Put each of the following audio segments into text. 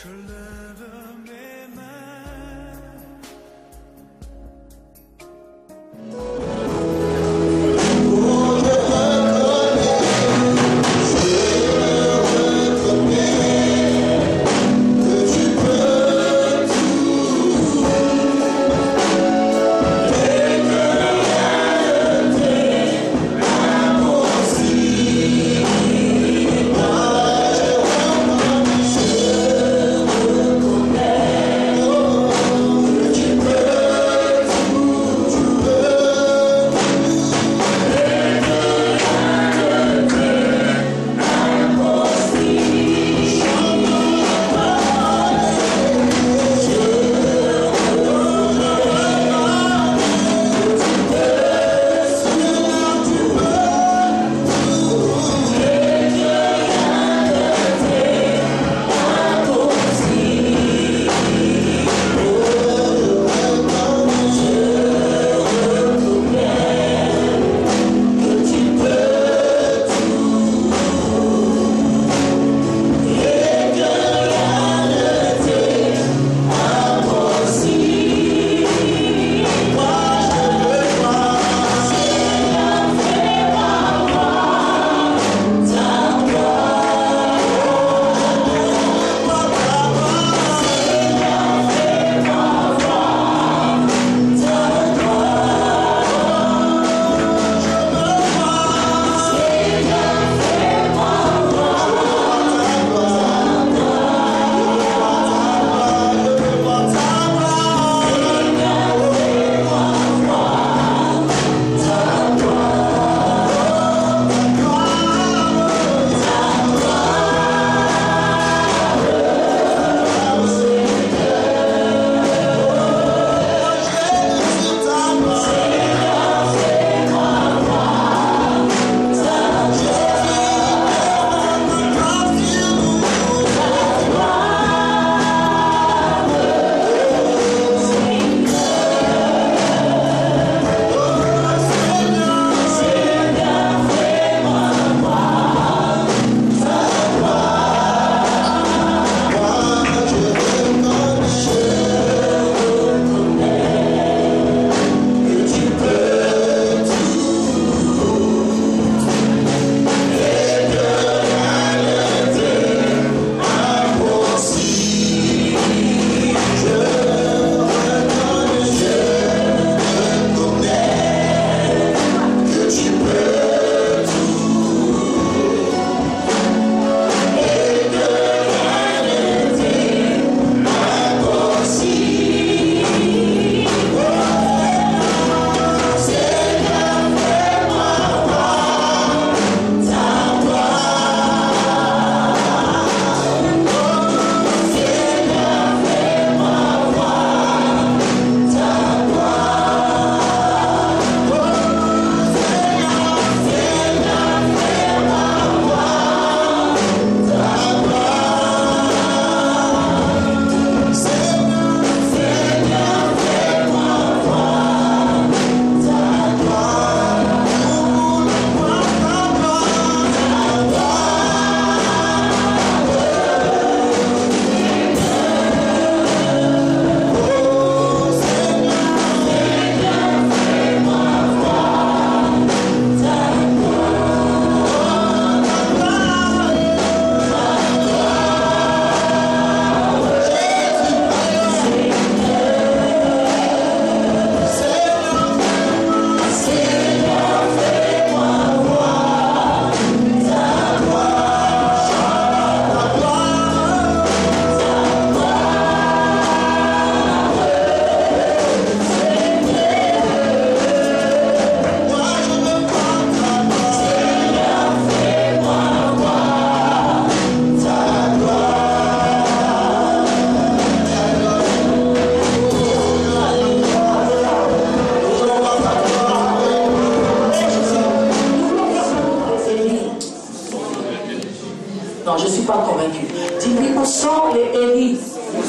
Non, je ne suis pas convaincu. Dis-lui, où sont les Élis?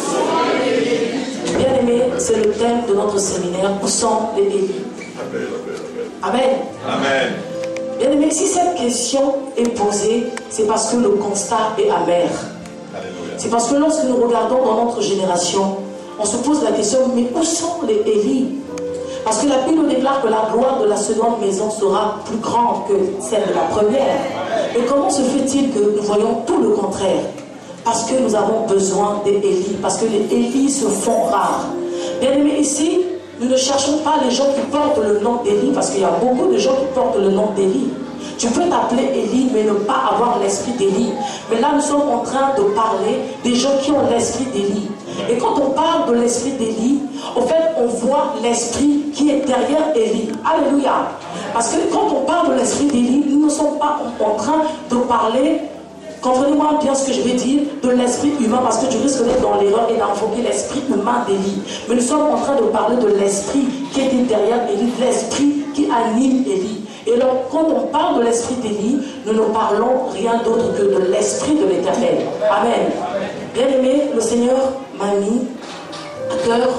Bien aimé, c'est le thème de notre séminaire. Où sont les Élis? Amen. Amen. Bien aimé, si cette question est posée, c'est parce que le constat est amer. Alléluia. C'est parce que lorsque nous regardons dans notre génération, on se pose la question, mais où sont les Élie? Parce que la Bible déclare que la gloire de la seconde maison sera plus grande que celle de la première. Et comment se fait-il que nous voyons tout le contraire? Parce que nous avons besoin des Élie, parce que les Élie se font rares. Bien aimés, ici, nous ne cherchons pas les gens qui portent le nom d'Élie, parce qu'il y a beaucoup de gens qui portent le nom d'Élie. Tu peux t'appeler Élie, mais ne pas avoir l'esprit d'Élie. Mais là, nous sommes en train de parler des gens qui ont l'esprit d'Élie. Et quand on parle de l'esprit d'Élie, en fait, on voit l'esprit qui est derrière Élie. Alléluia. Parce que quand on parle de l'esprit d'Élie, nous ne sommes pas en train de parler, comprenez-moi bien ce que je vais dire, de l'esprit humain, parce que tu risques d'être dans l'erreur et d'invoquer l'esprit humain d'Élie. Mais nous sommes en train de parler de l'esprit qui était derrière Élie, l'esprit qui anime Élie. Et alors, quand on parle de l'esprit d'Élie, nous ne parlons rien d'autre que de l'esprit de l'Éternel. Amen. Bien aimé, le Seigneur m'a mis à cœur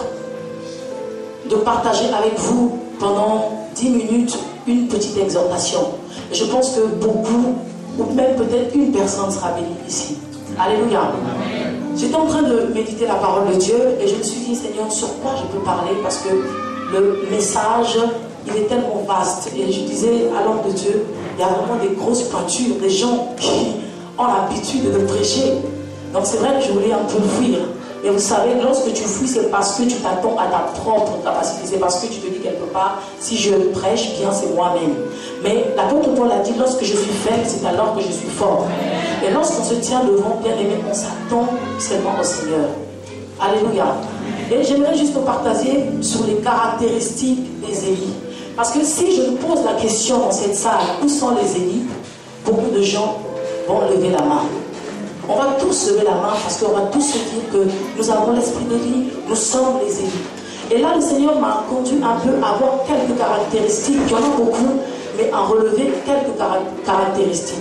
de partager avec vous pendant 10 minutes une petite exhortation. Et je pense que beaucoup, ou même peut-être une personne sera bénie ici. Alléluia. J'étais en train de méditer la parole de Dieu et je me suis dit, Seigneur, sur quoi je peux parler? Parce que le message, il est tellement vaste. Et je disais à l'homme de Dieu, il y a vraiment des grosses pointures, des gens qui ont l'habitude de prêcher. Donc c'est vrai que je voulais un peu fuir. Et vous savez, lorsque tu fuis, c'est parce que tu t'attends à ta propre capacité. C'est parce que tu te dis quelque part, si je prêche bien, c'est moi-même. Mais l'apôtre Paul a dit, lorsque je suis faible, c'est alors que je suis fort. Et lorsqu'on se tient devant, bien aimé, on s'attend seulement au Seigneur. Alléluia. Et j'aimerais juste partager sur les caractéristiques des Élie. Parce que si je me pose la question dans cette salle, où sont les Élie? Beaucoup de gens vont lever la main. On va tous lever la main parce qu'on va tous se dire que nous avons l'esprit d'Élie, nous sommes les Élie. Et là, le Seigneur m'a conduit un peu à voir quelques caractéristiques, il y en a beaucoup, mais à relever quelques caractéristiques.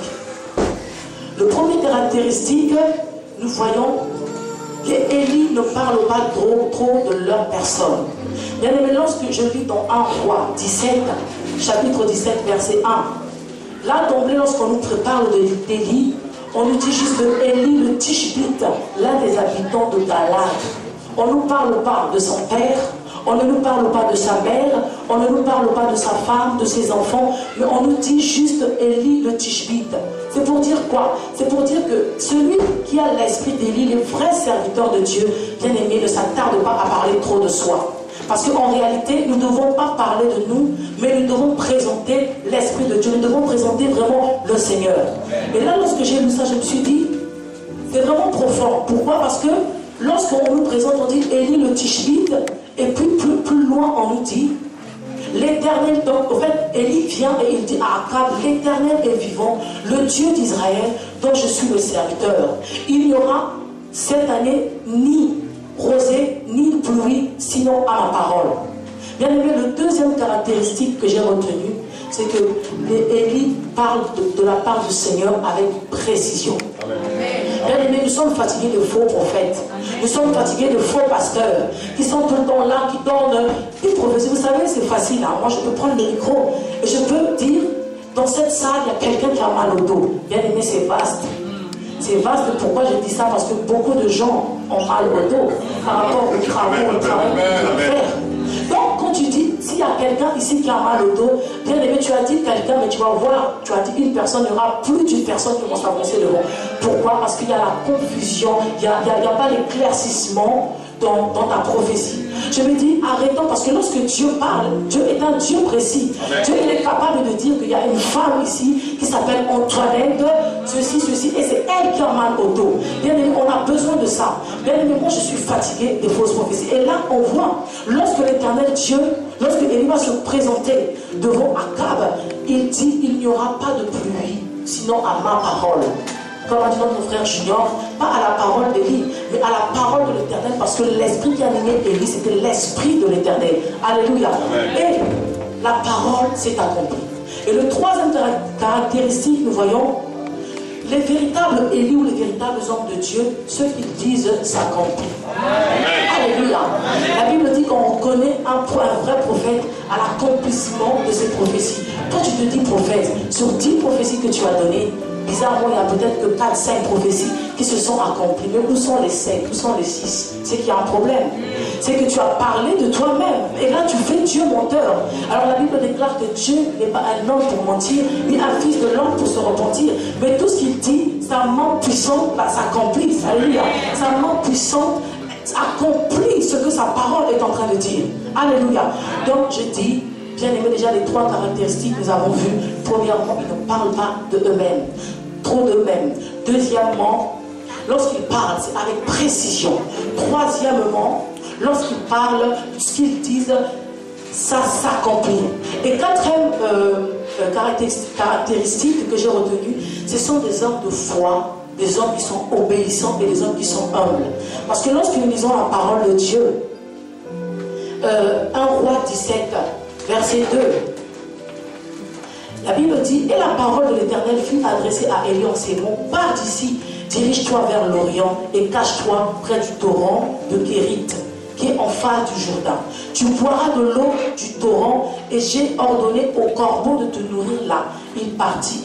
Le premier caractéristique, nous voyons, les Élie ne parlent pas trop de leur personne. Bien aimé, lorsque je lis dans 1 Roi 17, chapitre 17, verset 1, là d'emblée, lorsqu'on nous prépare d'Élie, on nous dit juste de Élie le Tishbite, l'un des habitants de Galade. On ne nous parle pas de son père, on ne nous parle pas de sa mère, on ne nous parle pas de sa femme, de ses enfants, mais on nous dit juste Élie le Tishbite. C'est pour dire quoi? C'est pour dire que celui qui a l'esprit d'Élie, le vrai serviteur de Dieu, bien aimé, ne s'attarde pas à parler trop de soi. Parce qu'en réalité, nous ne devons pas parler de nous, mais nous devons présenter l'Esprit de Dieu. Nous devons présenter vraiment le Seigneur. Et là, lorsque j'ai lu ça, je me suis dit, c'est vraiment profond. Pourquoi? Parce que lorsqu'on nous présente, on dit Élie le Tishbite, et puis plus loin, on nous dit l'Éternel. Donc, en fait, Élie vient et il dit à Akab, l'Éternel est vivant, le Dieu d'Israël, dont je suis le serviteur. Il n'y aura cette année ni rosée ni pluie, sinon à ma parole. Bien aimé, le deuxième caractéristique que j'ai retenu, c'est que Élie parle de la part du Seigneur avec précision. Bien aimé, nous sommes fatigués de faux prophètes. Nous sommes fatigués de faux pasteurs qui sont tout le temps là, qui donnent des prophéties. Vous savez, c'est facile. Hein? Moi, je peux prendre le micro et je peux dire, dans cette salle, il y a quelqu'un qui a mal au dos. Bien aimé, c'est vaste. C'est vaste. Pourquoi je dis ça? Parce que beaucoup de gens ont mal au dos par rapport au travail qu'ils doivent faire. Donc, quand tu dis, s'il y a quelqu'un ici qui a mal au dos, bien aimé, tu as dit quelqu'un, mais tu vas voir, tu as dit une personne, il y aura plus d'une personne qui va s'avancer devant. Pourquoi? Parce qu'il y a la confusion, il n'y a pas l'éclaircissement dans ta prophétie. Je me dis, arrêtons, parce que lorsque Dieu parle, Dieu est un Dieu précis. Amen. Dieu, il est capable de dire qu'il y a une femme ici qui s'appelle Antoinette, ceci, et c'est elle qui a mal au dos. Bien aimé, on a besoin de ça. Bien aimé, moi je suis fatigué des fausses prophéties. Et là, on voit, lorsque l'Éternel Dieu, lorsque Élie va se présenter devant Akab, il dit, il n'y aura pas de pluie, sinon à ma parole. Comme a dit notre frère Junior, pas à la parole d'Élie, mais à la parole de l'Éternel, parce que l'esprit qui animait Élie, c'était l'esprit de l'Éternel. Alléluia. Et la parole s'est accomplie. Et le troisième caractéristique, nous voyons, les véritables Élie ou les véritables hommes de Dieu, ceux qui disent s'accomplit. Alléluia. La Bible dit qu'on reconnaît un vrai prophète à l'accomplissement de ses prophéties. Toi, tu te dis prophète, sur 10 prophéties que tu as données, bizarrement, il y a peut-être que 4-5 prophéties qui se sont accomplies. Mais où sont les 5? Où sont les 6? C'est qu'il y a un problème. C'est que tu as parlé de toi-même. Et là, tu fais Dieu menteur. Alors la Bible déclare que Dieu n'est pas un homme pour mentir, ni un fils de l'homme pour se repentir. Mais tout ce qu'il dit, sa main puissante s'accomplit. Alléluia. Sa main puissante accomplit ce que sa parole est en train de dire. Alléluia. Donc je dis, bien aimé, déjà les 3 caractéristiques que nous avons vues. Premièrement, ils ne parlent pas de eux-mêmes, trop d'eux-mêmes. Deuxièmement, lorsqu'ils parlent, c'est avec précision. Troisièmement, lorsqu'ils parlent, ce qu'ils disent, ça s'accomplit. Et quatrième caractéristique que j'ai retenue, ce sont des hommes de foi, des hommes qui sont obéissants et des hommes qui sont humbles. Parce que lorsque nous lisons la parole de Dieu, 1 Roi 17, verset 2, la Bible dit, et la parole de l'Éternel fut adressée à Élie en ces mots, pars d'ici, dirige-toi vers l'Orient et cache-toi près du torrent de Kérith, qui est en face du Jourdain. Tu boiras de l'eau du torrent et j'ai ordonné au corbeau de te nourrir là. Il partit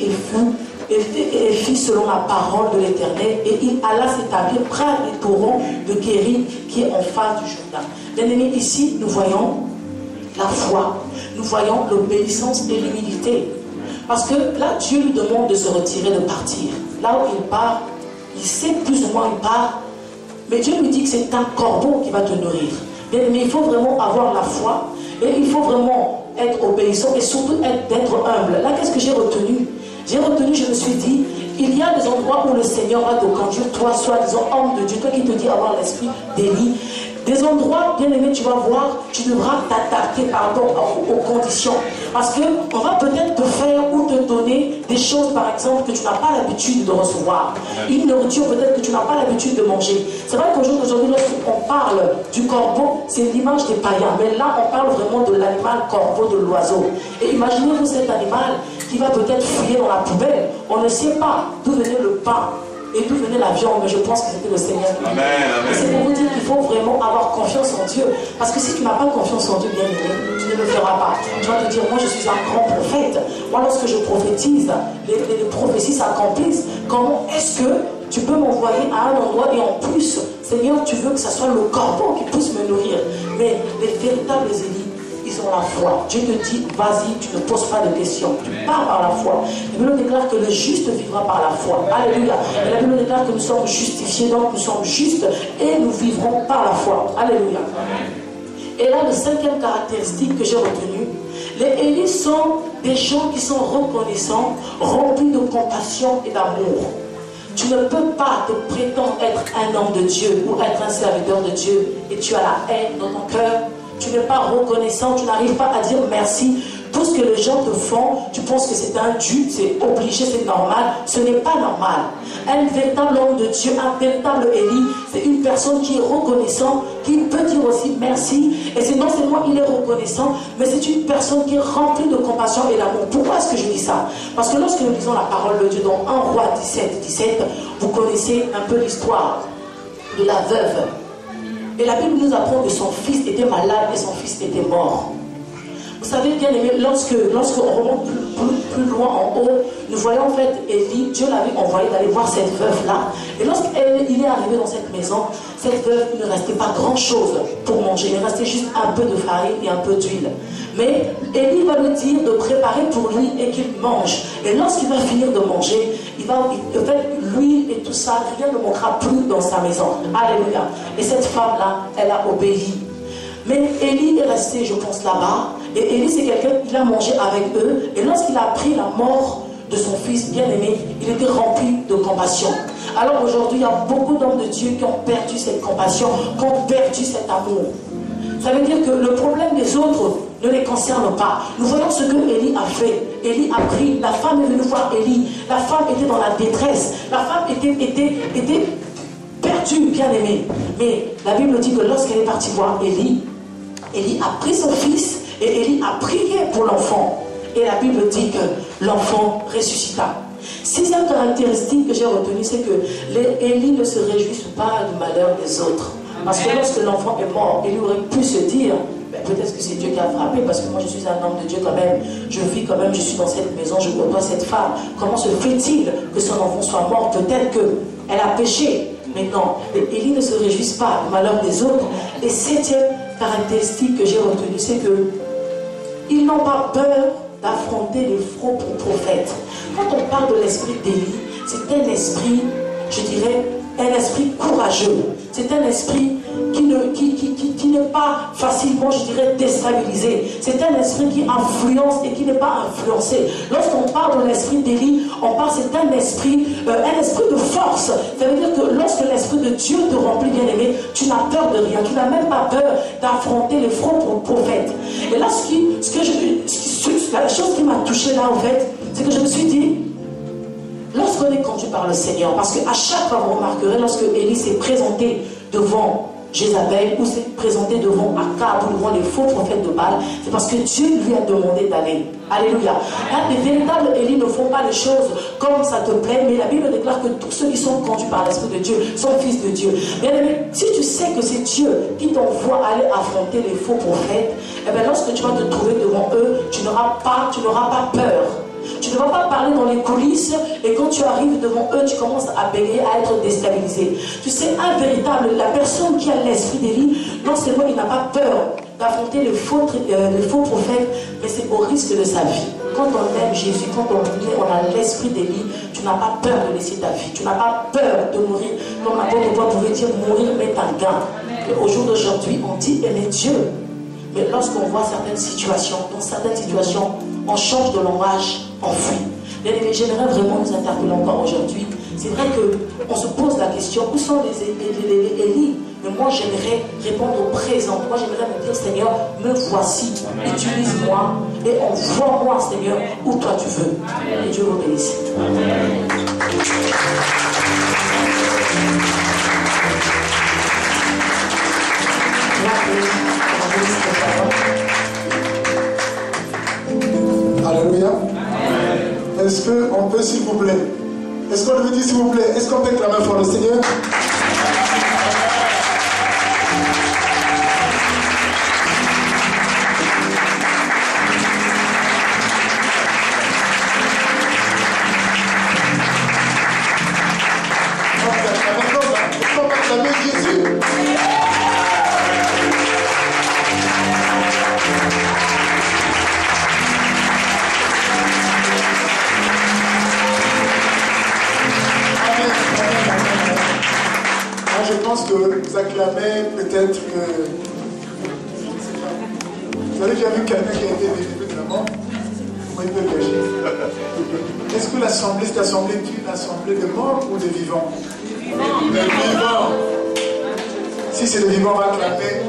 et fit selon la parole de l'Éternel et il alla s'établir près du torrent de Kérith qui est en face du Jourdain. Bien aimés, ici nous voyons la foi, nous voyons l'obéissance et l'humilité. Parce que là, Dieu lui demande de se retirer, de partir. Là où il part, il sait plus ou moins où il part, mais Dieu lui dit que c'est un corbeau qui va te nourrir. Bien aimé, il faut vraiment avoir la foi et il faut vraiment être obéissant et surtout d'être humble. Là, qu'est-ce que j'ai retenu? J'ai retenu, je me suis dit, il y a des endroits où le Seigneur va te conduire, toi, soi-disant homme de Dieu, toi qui te dis avoir l'esprit d'Élie. Des endroits, bien aimé, tu vas voir, tu devras t'adapter par rapport aux conditions. Parce qu'on va peut-être te faire ou te donner des choses, par exemple, que tu n'as pas l'habitude de recevoir. Une nourriture peut-être que tu n'as pas l'habitude de manger. C'est vrai qu'aujourd'hui, lorsqu'on parle du corbeau, c'est l'image des païens. Mais là, on parle vraiment de l'animal corbeau, de l'oiseau. Et imaginez-vous cet animal qui va peut-être fouiller dans la poubelle. On ne sait pas d'où venait le pain et d'où venait la viande, mais je pense que c'était le Seigneur. Amen, amen. C'est pour vous dire qu'il faut vraiment avoir confiance en Dieu. Parce que si tu n'as pas confiance en Dieu, bien aimé, tu ne le feras pas. Tu vas te dire, moi je suis un grand prophète. Moi lorsque je prophétise, les prophéties s'accomplissent. Comment est-ce que tu peux m'envoyer à un endroit et en plus, Seigneur, tu veux que ce soit le corbeau qui puisse me nourrir? Mais les véritables élites, ils ont la foi. Dieu te dit, vas-y, tu ne poses pas de questions. Tu pars par la foi. La Bible déclare que le juste vivra par la foi. Alléluia. Et la Bible déclare que nous sommes justifiés, donc nous sommes justes et nous vivrons par la foi. Alléluia. Et là, le 5e caractéristique que j'ai retenu, les Élis sont des gens qui sont reconnaissants, remplis de compassion et d'amour. Tu ne peux pas te prétendre être un homme de Dieu ou être un serviteur de Dieu et tu as la haine dans ton cœur. Tu n'es pas reconnaissant, tu n'arrives pas à dire merci. Tout ce que les gens te font, tu penses que c'est un dû, c'est obligé, c'est normal. Ce n'est pas normal. Un véritable homme de Dieu, un véritable Élie, c'est une personne qui est reconnaissant, qui peut dire aussi merci. Et c'est non seulement il est reconnaissant, mais c'est une personne qui est remplie de compassion et d'amour. Pourquoi est-ce que je dis ça? Parce que lorsque nous lisons la parole de Dieu dans 1 Roi 17, vous connaissez un peu l'histoire de la veuve. Et la Bible nous apprend que son fils était malade et son fils était mort. Vous savez, bien aimé, lorsqu'on remonte plus loin en haut, nous voyons en fait Élie, Dieu l'avait envoyé d'aller voir cette veuve-là. Et lorsqu'il est arrivé dans cette maison, cette veuve, il ne restait pas grand-chose pour manger. Il restait juste un peu de farine et un peu d'huile. Mais Élie va lui dire de préparer pour lui et qu'il mange. Et lorsqu'il va finir de manger, en fait, l'huile et tout ça, rien ne manquera plus dans sa maison. Alléluia. Et cette femme-là, elle a obéi. Mais Élie est resté, je pense, là-bas. Et Élie, c'est quelqu'un qui a mangé avec eux. Et lorsqu'il a appris la mort de son fils bien-aimé, il était rempli de compassion. Alors aujourd'hui, il y a beaucoup d'hommes de Dieu qui ont perdu cette compassion, qui ont perdu cet amour. Ça veut dire que le problème des autres ne les concerne pas. Nous voyons ce que Élie a fait. Élie a pris, la femme est venue voir Élie. La femme était dans la détresse. La femme était perdue, bien-aimée. Mais la Bible dit que lorsqu'elle est partie voir Élie, Élie a pris son fils et Élie a prié pour l'enfant. Et la Bible dit que l'enfant ressuscita. 6e caractéristique que j'ai retenue, c'est que les Élie ne se réjouissent pas du malheur des autres. Parce que lorsque l'enfant est mort, il aurait pu se dire, ben, peut-être que c'est Dieu qui a frappé, parce que moi je suis un homme de Dieu quand même. Je vis quand même, je suis dans cette maison, je côtoie cette femme. Comment se fait-il que son enfant soit mort? Peut-être qu'elle a péché. Mais non, Élie ne se réjouisse pas du malheur des autres. Et septième caractéristique que j'ai retenue, c'est que ils n'ont pas peur d'affronter les faux prophètes. Quand on parle de l'esprit d'Élie, c'est un esprit, je dirais, un esprit courageux. C'est un esprit qui n'est pas facilement, je dirais, déstabilisé. C'est un esprit qui influence et qui n'est pas influencé. Lorsqu'on parle de l'esprit d'Élie, on parle, c'est un esprit de force. Ça veut dire que lorsque l'esprit de Dieu te remplit, bien aimé, tu n'as peur de rien. Tu n'as même pas peur d'affronter les faux prophètes. Et là, la chose qui m'a touché là, en fait, c'est que je me suis dit, lorsqu'on est conduit par le Seigneur, parce qu'à chaque fois, vous remarquerez, lorsque Élie s'est présenté devant Jézabel ou s'est présenté devant Akab ou devant les faux prophètes de Baal, c'est parce que Dieu lui a demandé d'aller. Alléluia. Les véritables Élie ne font pas les choses comme ça te plaît, mais la Bible déclare que tous ceux qui sont conduits par l'Esprit de Dieu sont fils de Dieu. Mais si tu sais que c'est Dieu qui t'envoie aller affronter les faux prophètes, eh bien lorsque tu vas te trouver devant eux, tu n'auras pas peur. Tu ne vas pas parler dans les coulisses et quand tu arrives devant eux, tu commences à bégayer, à être déstabilisé. Tu sais, un véritable, la personne qui a l'esprit d'Élie, non seulement il n'a pas peur d'affronter les faux prophètes, mais c'est au risque de sa vie. Quand on aime Jésus, quand on a l'esprit d'Élie, tu n'as pas peur de laisser ta vie. Tu n'as pas peur de mourir. Comme l'apôtre Paul pouvait dire, mourir mais un gain. Au jour d'aujourd'hui, on dit aimer Dieu. Mais lorsqu'on voit certaines situations, dans certaines situations, on change de langage, on fuit. Bien aimé, j'aimerais vraiment nous interpeller encore aujourd'hui. C'est vrai qu'on se pose la question, où sont les Élie? Mais moi, j'aimerais répondre au présent. Moi, j'aimerais me dire, Seigneur, me voici, utilise-moi et envoie-moi, Seigneur, où toi tu veux. Et Dieu vous bénisse. Alléluia. Est-ce qu'on peut, s'il vous plaît, est-ce qu'on veut dire, s'il vous plaît, est-ce qu'on peut clamer pour le Seigneur? Est-ce qu'on peut clamer Jésus? Je pense que vous acclamez peut-être que... Vous avez déjà vu quelqu'un qui a été délivré de la mort? Comment il peut le cacher? Est-ce que l'assemblée, cette assemblée est une assemblée de morts ou de vivants? De vivants. Si c'est de vivants, on va acclamer.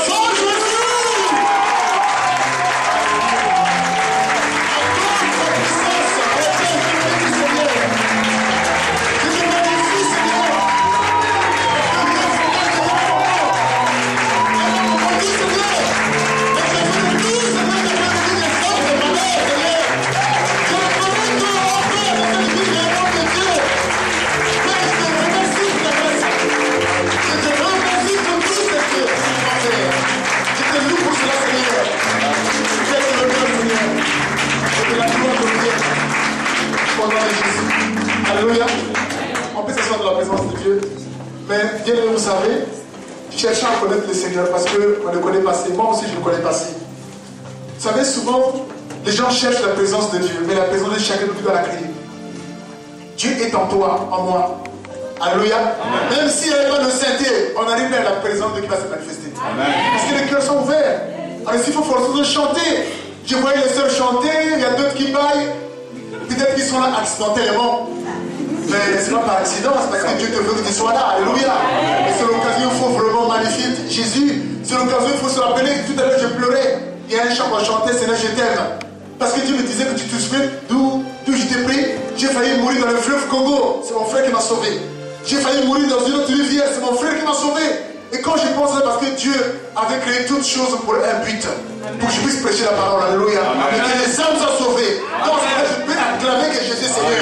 Alléluia. On peut s'asseoir dans la présence de Dieu. Mais bien que vous savez, cherchez à connaître le Seigneur parce qu'on ne connaît pas assez. Moi aussi, je ne connais pas assez. Vous savez, souvent, les gens cherchent la présence de Dieu, mais la présence de chacun doit la créer. Dieu est en toi, en moi. Alléluia. Amen. Même s'il n'y avait pas de sainteté, on arrive à la présence de Dieu qui va se manifester. Amen. Parce que les cœurs sont ouverts. Alors s'il faut forcément chanter. Je voyais les sœurs chanter, il y a d'autres qui baillent. Peut-être qu'ils sont là accidentellement. Mais ce n'est pas par accident, c'est parce que Dieu te veut qu'ils soient là. Alléluia. Et c'est l'occasion, il faut vraiment magnifier Jésus. C'est l'occasion, il faut se rappeler que tout à l'heure je pleurais. Il y a un chant qu'on chantait, Seigneur, je t'aime. Parce que Dieu me disait que tu te souviens d'où j'étais pris. J'ai failli mourir dans le fleuve Congo. C'est mon frère qui m'a sauvé. J'ai failli mourir dans une autre rivière. C'est mon frère qui m'a sauvé. Et quand je pense, c'est parce que Dieu avait créé toutes choses pour un but. Pour que je puisse prêcher la parole. Alléluia. Et que les âmes soient sauvées. Donc, je peux acclamer que Jésus est Seigneur.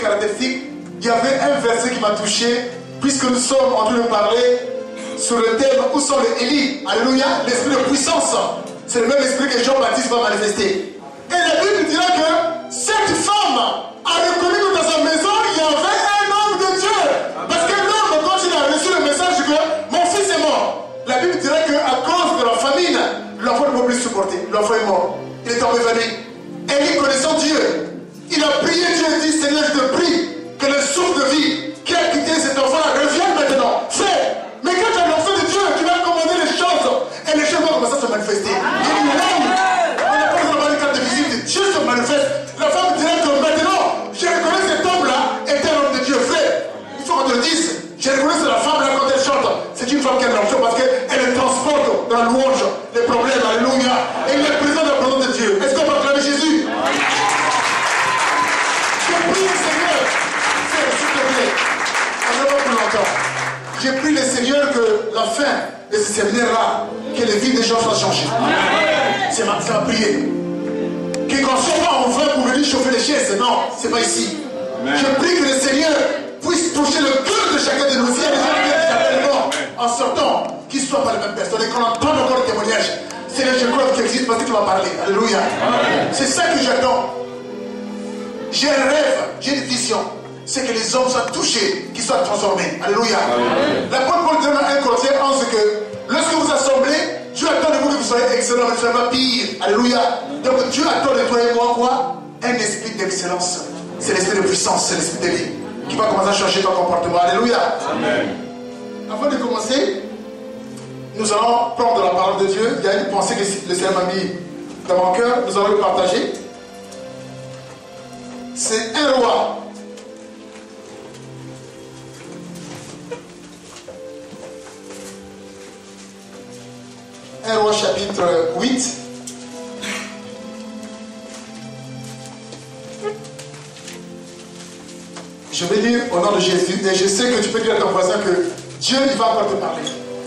caractéristiques, il y avait un verset qui m'a touché, puisque nous sommes en train de parler sur le thème où sont les Élie. Alléluia, l'esprit de puissance. C'est le même esprit que Jean-Baptiste va manifester. Et la Bible dira que cette femme a reconnu que dans sa maison, il y avait un homme de Dieu. Parce que l'homme, quand il a reçu le message que mon fils est mort, la Bible dira qu'à cause de la famine, l'enfant ne peut plus supporter. L'enfant est mort. Il est tombé évanoui. Élie, connaissant Dieu, il a prié Dieu et dit, Seigneur, je te prie que le souffle de vie qui a quitté cet enfant-là revienne maintenant. Frère, mais quand tu as l'enfant de Dieu, tu vas commander les choses et les choses vont commencer à se manifester. Il y a une langue. On n'a pas besoin d'avoir une carte de visite. Dieu se manifeste. La femme dirait que maintenant, je reconnais cet homme-là est un homme de Dieu. Frère, il faut qu'on te le dise. Je reconnais que la femme-là quand elle chante, c'est une femme qui a de l'enfant parce qu'elle transporte dans la louange les problèmes. Alléluia. Et il est présent dans la présence de Dieu. Est-ce qu'on peut acclamer Jésus? Je prie le Seigneur. Frère, s'il te plaît. On ne va pas plus longtemps. J'ai prié le Seigneur que la fin de ce séminaire-là, que les vies des gens soient changées. C'est ma prière. Que qu'on ne soit pas en vain pour venir chauffer les chaises. Non, c'est pas ici. Amen. Je prie que le Seigneur puisse toucher le cœur de chacun de nous. S'il y a des gens qui viennent mort en sortant, qu'ils ne soient pas les mêmes personnes et qu'on entende encore le témoignage. Seigneur, je crois que tu existes parce que tu vas parler. Alléluia. C'est ça que j'attends. J'ai un rêve, j'ai une vision. C'est que les hommes soient touchés, qu'ils soient transformés. Alléluia. L'apôtre Paul dit dans 1 Corinthiens 11 que lorsque vous assemblez, Dieu attend de vous que vous soyez excellents, mais ne soyez pas pire. Alléluia. Donc Dieu attend de toi et moi quoi? Un esprit d'excellence. C'est l'esprit de puissance, c'est l'esprit de vie qui va commencer à changer ton comportement. Alléluia. Amen. Avant de commencer, nous allons prendre la parole de Dieu. Il y a une pensée que le Seigneur m'a mis dans mon cœur. Nous allons le partager. C'est un roi. Un roi chapitre 8. Je vais lire au nom de Jésus et je sais que tu peux dire à ton voisin que Dieu il va encore te parler.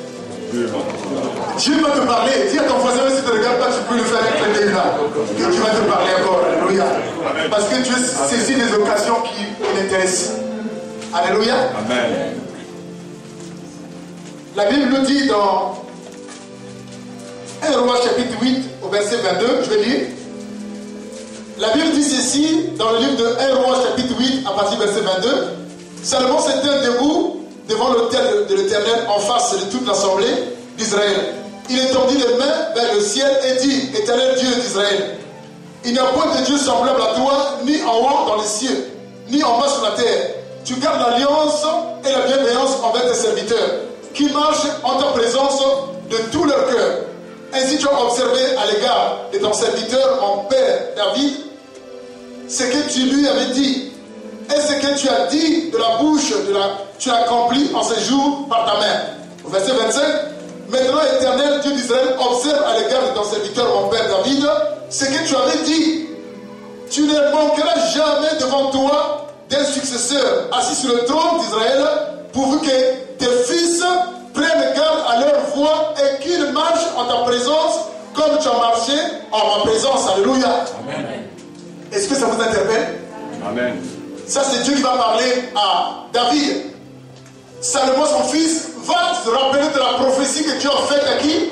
Dieu va te parler. Dis à ton voisin, si tu ne regardes pas, tu peux le faire avec le là. Que Dieu va te parler encore. Alléluia. Parce que Dieu saisit des occasions qui l'intéressent. Alléluia. Amen. La Bible nous dit dans 1 Roi chapitre 8 au verset 22, je vais lire. La Bible dit ceci dans le livre de 1 Roi chapitre 8 à partir du verset 22. Salomon s'était debout devant l'autel de l'Éternel en face de toute l'assemblée d'Israël. Il étendit les mains vers le ciel et dit, Éternel Dieu d'Israël, il n'y a point de Dieu semblable à toi, ni en haut dans les cieux, ni en bas sur la terre. Tu gardes l'alliance et la bienveillance envers tes serviteurs, qui marchent en ta présence de tout leur cœur. Ainsi tu as observé à l'égard de ton serviteur, mon père David, ce que tu lui avais dit, et ce que tu as dit de la bouche, tu l'as accompli en ce jour par ta main. Au verset 25, maintenant Éternel Dieu d'Israël, observe à l'égard de ton serviteur, mon père David, ce que tu avais dit. Tu ne manqueras jamais devant toi d'un successeur assis sur le trône d'Israël, pourvu que tes fils prennent garde à leur voix et qu'ils marchent en ta présence comme tu as marché en ma présence. Alléluia. Amen. Est-ce que ça vous interpelle? Amen. Ça, c'est Dieu qui va parler à David. Salomon, son fils, va se rappeler de la prophétie que Dieu a faite à qui?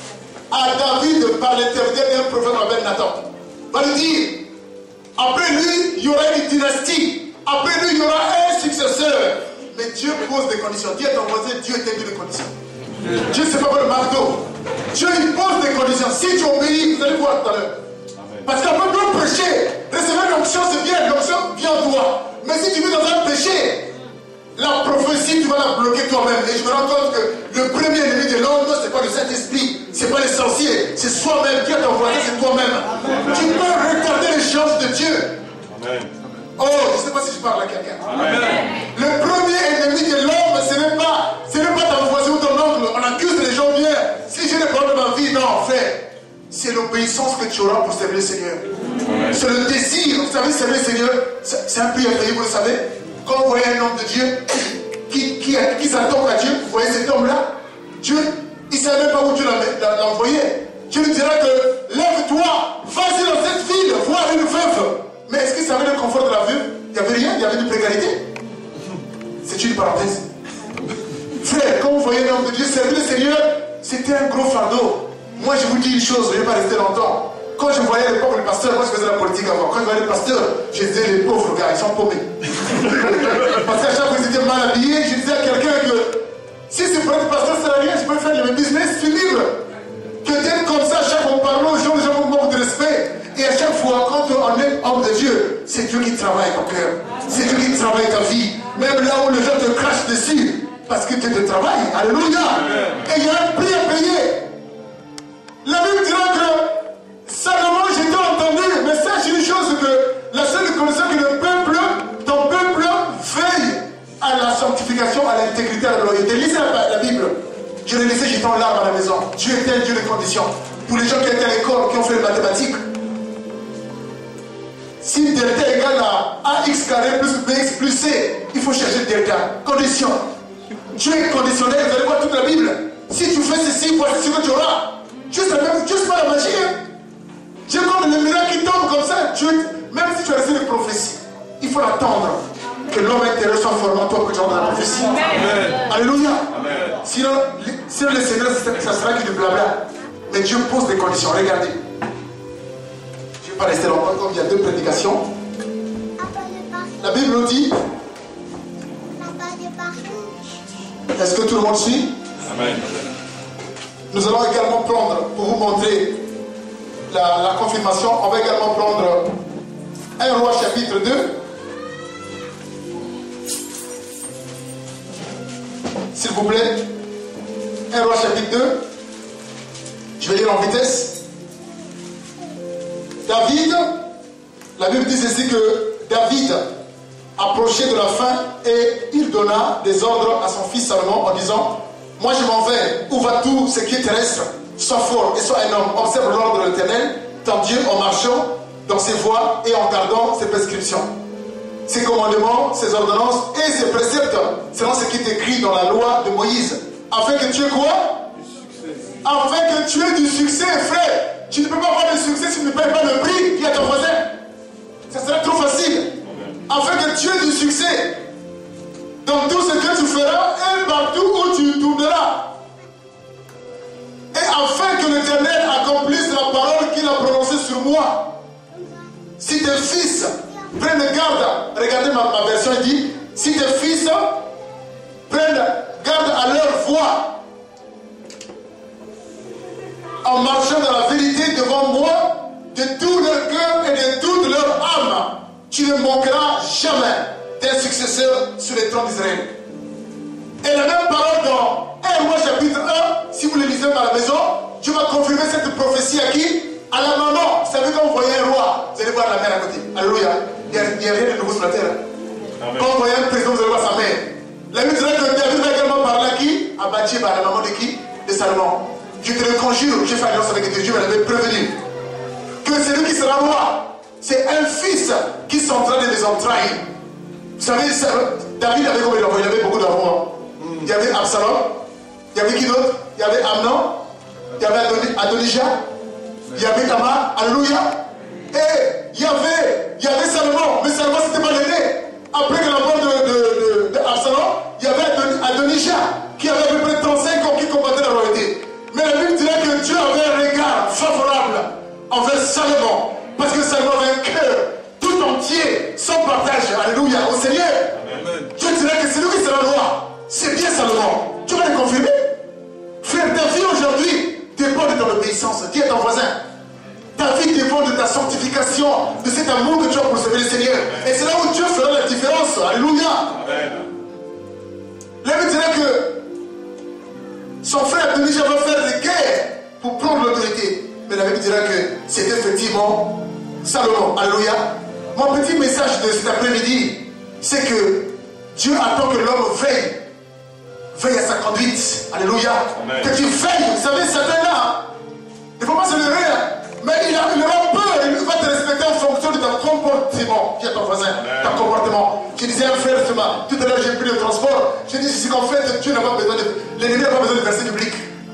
À David par l'intermédiaire d'un prophète appelé Nathan. Va lui dire, après lui, il y aura une dynastie. Après lui, il y aura un successeur. Mais Dieu pose des conditions. Dis à ton voisin, Dieu t'invite des conditions. Dieu, c'est pas le marteau. Dieu, il pose des conditions. Si tu obéis, vous allez voir tout à l'heure. Parce qu'on peut pas prêcher. Recevoir l'onction, c'est bien. L'onction vient en toi. Mais si tu vis dans un péché, la prophétie, tu vas la bloquer toi-même. Et je me rends compte que le premier ennemi de l'homme, c'est pas le Saint-Esprit, c'est pas les sorciers, c'est soi-même. Qui a ton voisin, c'est toi-même. Tu peux retarder les chances de Dieu. Amen. Oh, je ne sais pas si je parle à quelqu'un. Le premier ennemi de l'homme, ce n'est pas ton voisin ou ton oncle. On accuse les gens bien. Si j'ai des problèmes dans ma vie, non, frère. C'est l'obéissance que tu auras pour servir le Seigneur. C'est le désir. Vous savez, servir le Seigneur, c'est un prix à payer, vous le savez. Quand vous voyez un homme de Dieu qui s'attend à Dieu, vous voyez cet homme-là, Dieu, il ne savait même pas où Dieu l'a envoyé. Dieu lui dira que lève-toi, vas-y dans cette ville, voir une veuve. Mais est-ce qu'il savait le confort de la veuve? Il n'y avait rien, il y avait une précarité. C'est une parenthèse. Frère, quand vous voyez l'homme de Dieu servir le Seigneur, c'était un gros fardeau. Moi, je vous dis une chose, je ne vais pas rester longtemps. Quand je voyais les pauvres pasteurs, moi je faisais la politique avant. Quand je voyais les pasteurs, je disais les pauvres gars, ils sont paumés. Parce qu'à chaque fois qu'ils étaient mal habillés, je disais à quelqu'un que si c'est pour être pasteur, ça n'a rien, je peux faire le même business, je suis libre. Que d'être comme ça, à chaque fois qu'on parle aux gens, les gens vous manquent de respect. Et à chaque fois, quand on est homme de Dieu, c'est Dieu qui travaille ton cœur. C'est Dieu qui travaille ta vie. Même là où les gens te crachent dessus, parce que Dieu te travaille. Alléluia. Et il y a un prix à payer. La Bible dira que Salomon, j'ai tout entendu, mais sache une chose, que la seule condition que le peuple, ton peuple, veille à la sanctification, à l'intégrité, à la loyauté. Lisez la Bible. Je l'ai laissé, j'étais en larmes à la maison. Dieu est un Dieu de conditions. Pour les gens qui étaient à l'école, qui ont fait les mathématiques, si delta égale à ax carré plus bx plus c, il faut chercher delta. Condition. Dieu est conditionnel, vous allez voir toute la Bible. Si tu fais ceci, voici ce que tu auras. Juste pas la magie. Hein. Dieu, comme le miracle qui tombe comme ça, Dieu, même si tu as reçu des prophéties, il faut attendre que l'homme intérieur soit formé en toi pour que tu aies la prophétie. Amen. Alléluia. Amen. Sinon le Seigneur, ça sera que du blabla. Mais Dieu pose des conditions. Regardez. Je ne vais pas rester longtemps comme il y a deux prédications. La Bible nous dit. Est-ce que tout le monde suit? Amen. Nous allons également prendre, pour vous montrer la confirmation, on va également prendre 1 Roi chapitre 2. S'il vous plaît. 1 Roi chapitre 2. Je vais lire en vitesse. David, la Bible dit ici que David approchait de la fin et il donna des ordres à son fils Salomon en disant: moi je m'en vais, où va tout ce qui est terrestre? Sois fort et sois un homme, observe l'ordre de l'Éternel, ton Dieu, en marchant dans ses voies et en gardant ses prescriptions, ses commandements, ses ordonnances et ses préceptes, selon ce qui est écrit dans la loi de Moïse, afin que tu aies quoi? Afin que tu aies du succès, frère. Tu ne peux pas avoir du succès si tu ne payes pas le prix qui est à ton voisin. Ça serait trop facile. Afin que tu aies du succès dans tout ce que tu feras et partout où tu tourneras. Et afin que l'Éternel accomplisse la parole qu'il a prononcée sur moi. Si tes fils prennent garde, regardez ma version, il dit: si tes fils prennent garde à leur voix, en marchant dans la vérité devant moi, de tout leur cœur et de toute leur âme, tu ne manqueras jamais d'un successeur sur les trônes d'Israël. Et la même parole dans 1 Roi chapitre 1, si vous le lisez à la maison, Dieu va confirmer cette prophétie à qui? À la maman. Vous savez, quand vous voyez un roi, vous allez voir la mère à côté. Alléluia. Il n'y a rien de nouveau sur la terre. Amen. Quand vous voyez un président, vous allez voir sa mère. La Bible dirait que David va également parler à qui? À Bathsheba, la maman de qui? De Salomon. Je te le conjure, j'ai fait alliance avec Dieu, Dieu m'avait prévenu que c'est lui qui sera roi. C'est un fils qui s'entraîne des entrailles. Vous savez, David avait combien d'enfants? Il avait beaucoup d'enfants. Il y avait Absalom, il y avait qui d'autre? Il y avait Amnon, il y avait Adonijah, il y avait Tamar, alléluia. Et il y avait Salomon, mais Salomon c'était pas l'aîné. Après que la mort de Absalom, il y avait Adonijah qui avait à peu près 35 ans qui combattait la royauté. Mais la Bible dirait que Dieu avait un regard favorable envers Salomon, parce que Salomon avait un cœur tout entier, sans partage, alléluia, au Seigneur. Amen. Dieu dirait que c'est lui qui sera roi. C'est bien Salomon. Tu vas le confirmer? Frère, ta vie aujourd'hui dépend de ton obéissance. Dis à ton voisin: ta vie dépend de ta sanctification, de cet amour que tu as pour servir le Seigneur. Et c'est là où Dieu fera la différence. Alléluia. Amen. La Bible dirait que son frère Adonijah va faire des guerres pour prendre l'autorité. Mais la Bible dira que c'est effectivement Salomon. Alléluia. Mon petit message de cet après-midi, c'est que Dieu attend que l'homme veille à sa conduite. Alléluia. Amen. Que tu veilles. Vous savez, Satan là, il ne faut pas se leurrer, mais il aura peur. Il va te respecter en fonction de ton comportement. Dis à ton voisin, ton comportement. Je disais à un frère tout à l'heure, j'ai pris le transport. Je dis c'est qu'en fait, Dieu n'a pas besoin de. L'ennemi n'a pas besoin de verset biblique.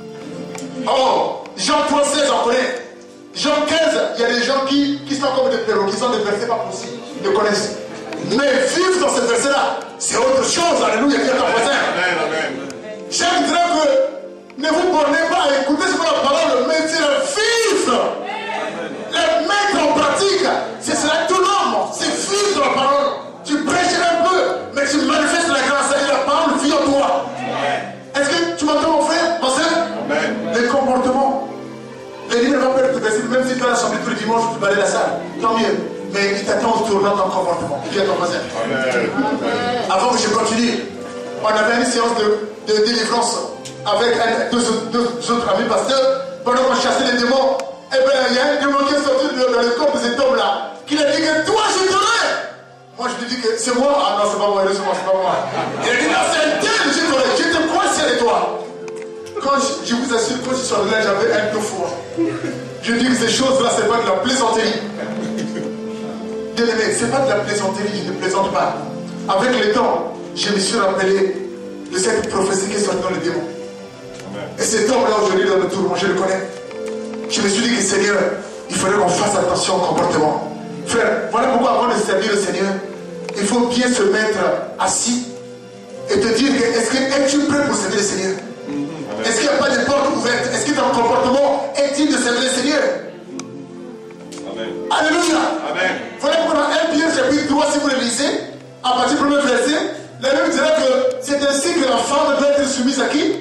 Oh, Jean 3,16, on connaît. Jean 15, il y a des gens qui sont comme des perrots, qui sont des versets pas possibles. Ils le connaissent. Mais vivre dans ce verset-là, c'est autre chose. Alléluia, viens ton voisin. J'aimerais que ne vous bornez pas à écouter ce que la parole, mais dire vivre. Le mettre en pratique. C'est cela tout l'homme. C'est vivre la parole. Tu prêches un peu, mais tu manifestes la grâce et la parole vit en toi. Est-ce que tu m'entends, mon frère, ma soeur? Les comportements. Les livres ne vont pas être facile, même si tu as l'assemblée tous les dimanches, tu balais la salle. Tant mieux. Mais il t'attend au tournant ton comportement. Viens ton voisin. Avant que je continue, on avait une séance de délivrance avec deux autres amis pasteurs. Pendant qu'on chassait les démons, eh bien, il y a un démon qui est sorti dans le corps de cet homme-là, qui a dit que toi, je t'aurais. Moi, je lui dis que c'est moi. Ah non, c'est pas moi, c'est pas moi. Il a dit non, c'est un tel, je te crois, c'est toi. Quand je vous assure, quand je suis allé là, j'avais un peu froid. Je dis que ces choses-là, c'est pas de la plaisanterie. Bien aimé, c'est pas de la plaisanterie, je ne plaisante pas. Avec le temps, je me suis rappelé de cette prophétie qui est sortie dans le démon. Et cet homme-là, aujourd'hui, dans le tour, je le connais. Je me suis dit que Seigneur, il faudrait qu'on fasse attention au comportement. Frère, voilà pourquoi avant de servir le Seigneur, il faut bien se mettre assis et te dire que es-tu prêt pour servir le Seigneur? Est-ce qu'il n'y a pas de porte ouverte? Est-ce que ton comportement est-il de servir le Seigneur? Amen. Alléluia. Amen. Voilà pourquoi dans 1 Pierre chapitre 3, si vous le lisez, à partir du premier verset, la Bible dira que c'est ainsi que la femme doit être soumise à qui?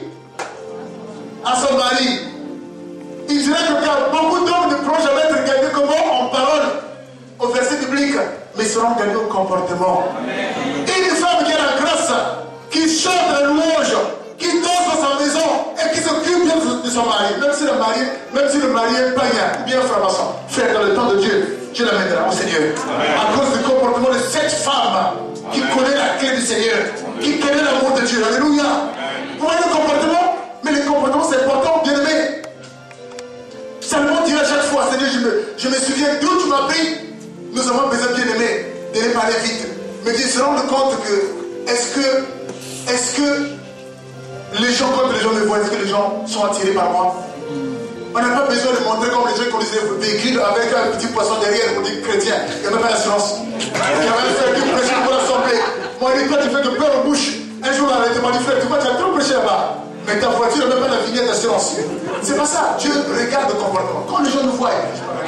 À son mari. Il dirait que car beaucoup d'hommes ne pourront jamais être gagnés comment? En parole, au verset biblique, mais seront gagnés au comportement. Amen. Une femme qui a la grâce, qui chante la louange, qui danse dans sa maison et qui s'occupe bien de son mari, même si le mari est païen ou bien franc-maçon. Frère, dans le temps de Dieu, Dieu l'amènera au Seigneur. Amen. À cause du comportement de cette femme qui connaît la clé du Seigneur, qui connaît l'amour de Dieu. Alléluia. Vous voyez le comportement? Mais le comportement, c'est important, bien aimé. Salomon dit à chaque fois, Seigneur, je me souviens d'où tu m'as pris. Nous avons besoin, bien aimé, de ne pas aller vite. Mais de se rendre compte que, est-ce que les gens, quand les gens me voient, est-ce que les gens sont attirés par moi? On n'a pas besoin de montrer comme les gens qui ont des véhicules avec un petit poisson derrière pour dire chrétien. Il n'y a même pas d'assurance. Il y a même frère qui prêche pour l'assemblée. Moi, il dit, toi, tu fais de peur aux bouches. Un jour, on a été dit, frère, tu vois, tu as trop prêché là-bas. Mais ta voiture n'a même pas la vignette d'assurance. C'est pas ça. Dieu regarde le comportement. Quand les gens nous voient,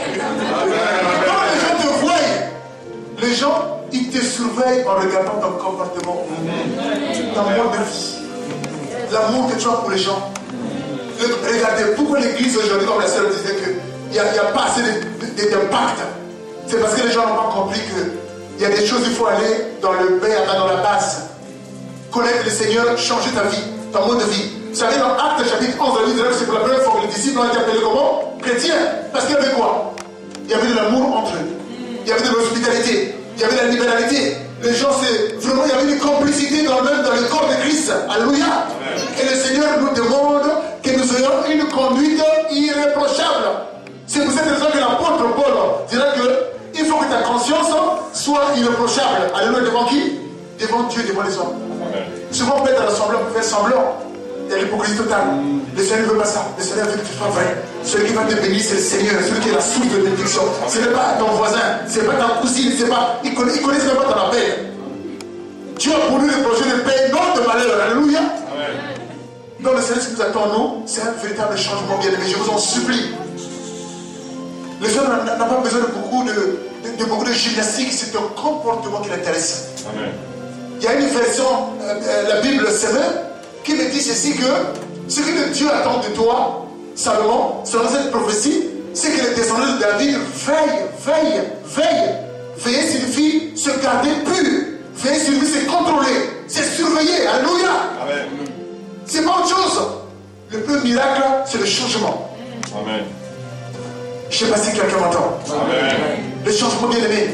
quand les gens te voient, les gens, ils te surveillent en regardant ton comportement, ton mode de vie, l'amour que tu as pour les gens. Regardez, pourquoi l'église aujourd'hui, comme la sœur disait qu'il n'y a pas assez d'impact? C'est parce que les gens n'ont pas compris qu'il y a des choses, il faut aller dans le bain, dans la base. Connaître le Seigneur, changer ta vie, ton mode de vie. Vous savez, dans Actes chapitre 11, la Bible, c'est pour la première fois que les disciples ont été appelés comment? Chrétiens. Parce qu'il y avait quoi? Il y avait de l'amour entre eux. Il y avait de l'hospitalité. Il y avait de la libéralité. Les gens, vraiment, il y avait une complicité dans le corps de Christ. Alléluia. Et le Seigneur nous demande que nous ayons une conduite irréprochable. C'est pour cette raison que l'apôtre Paul dira qu'il faut que ta conscience soit irréprochable. Alléluia, devant qui? Devant Dieu, devant les hommes. Souvent, on peut être semblant, on peut faire semblant. Il y a l'hypocrisie totale. Le Seigneur ne veut pas ça. Le Seigneur veut que tu sois vrai. Celui qui va te bénir, c'est le Seigneur. Celui qui est la source de bénédiction. Ce n'est pas ton voisin, ce n'est pas ta cousine, c'est pas. Ils connaissent même pas ton appel. Dieu a pour nous des projets de paix, non de malheur. Alléluia. Donc le Seigneur, ce qui nous attend, nous, c'est un véritable changement, bien aimé. Je vous en supplie. Le Seigneur n'a pas besoin de beaucoup de gymnastique, c'est ton comportement qui l'intéresse. Amen. Il y a une version, la Bible Semeur, qui me dit ceci que ce que Dieu attend de toi, Salomon, selon cette prophétie, c'est que les descendants de David veillent. Veiller signifie se garder pur. Veiller signifie se contrôler, c'est surveiller. Alléluia. Amen. C'est pas autre chose. Le plus miracle, c'est le changement. Amen. Je ne sais pas si quelqu'un m'entend. Amen. Le changement, bien aimé.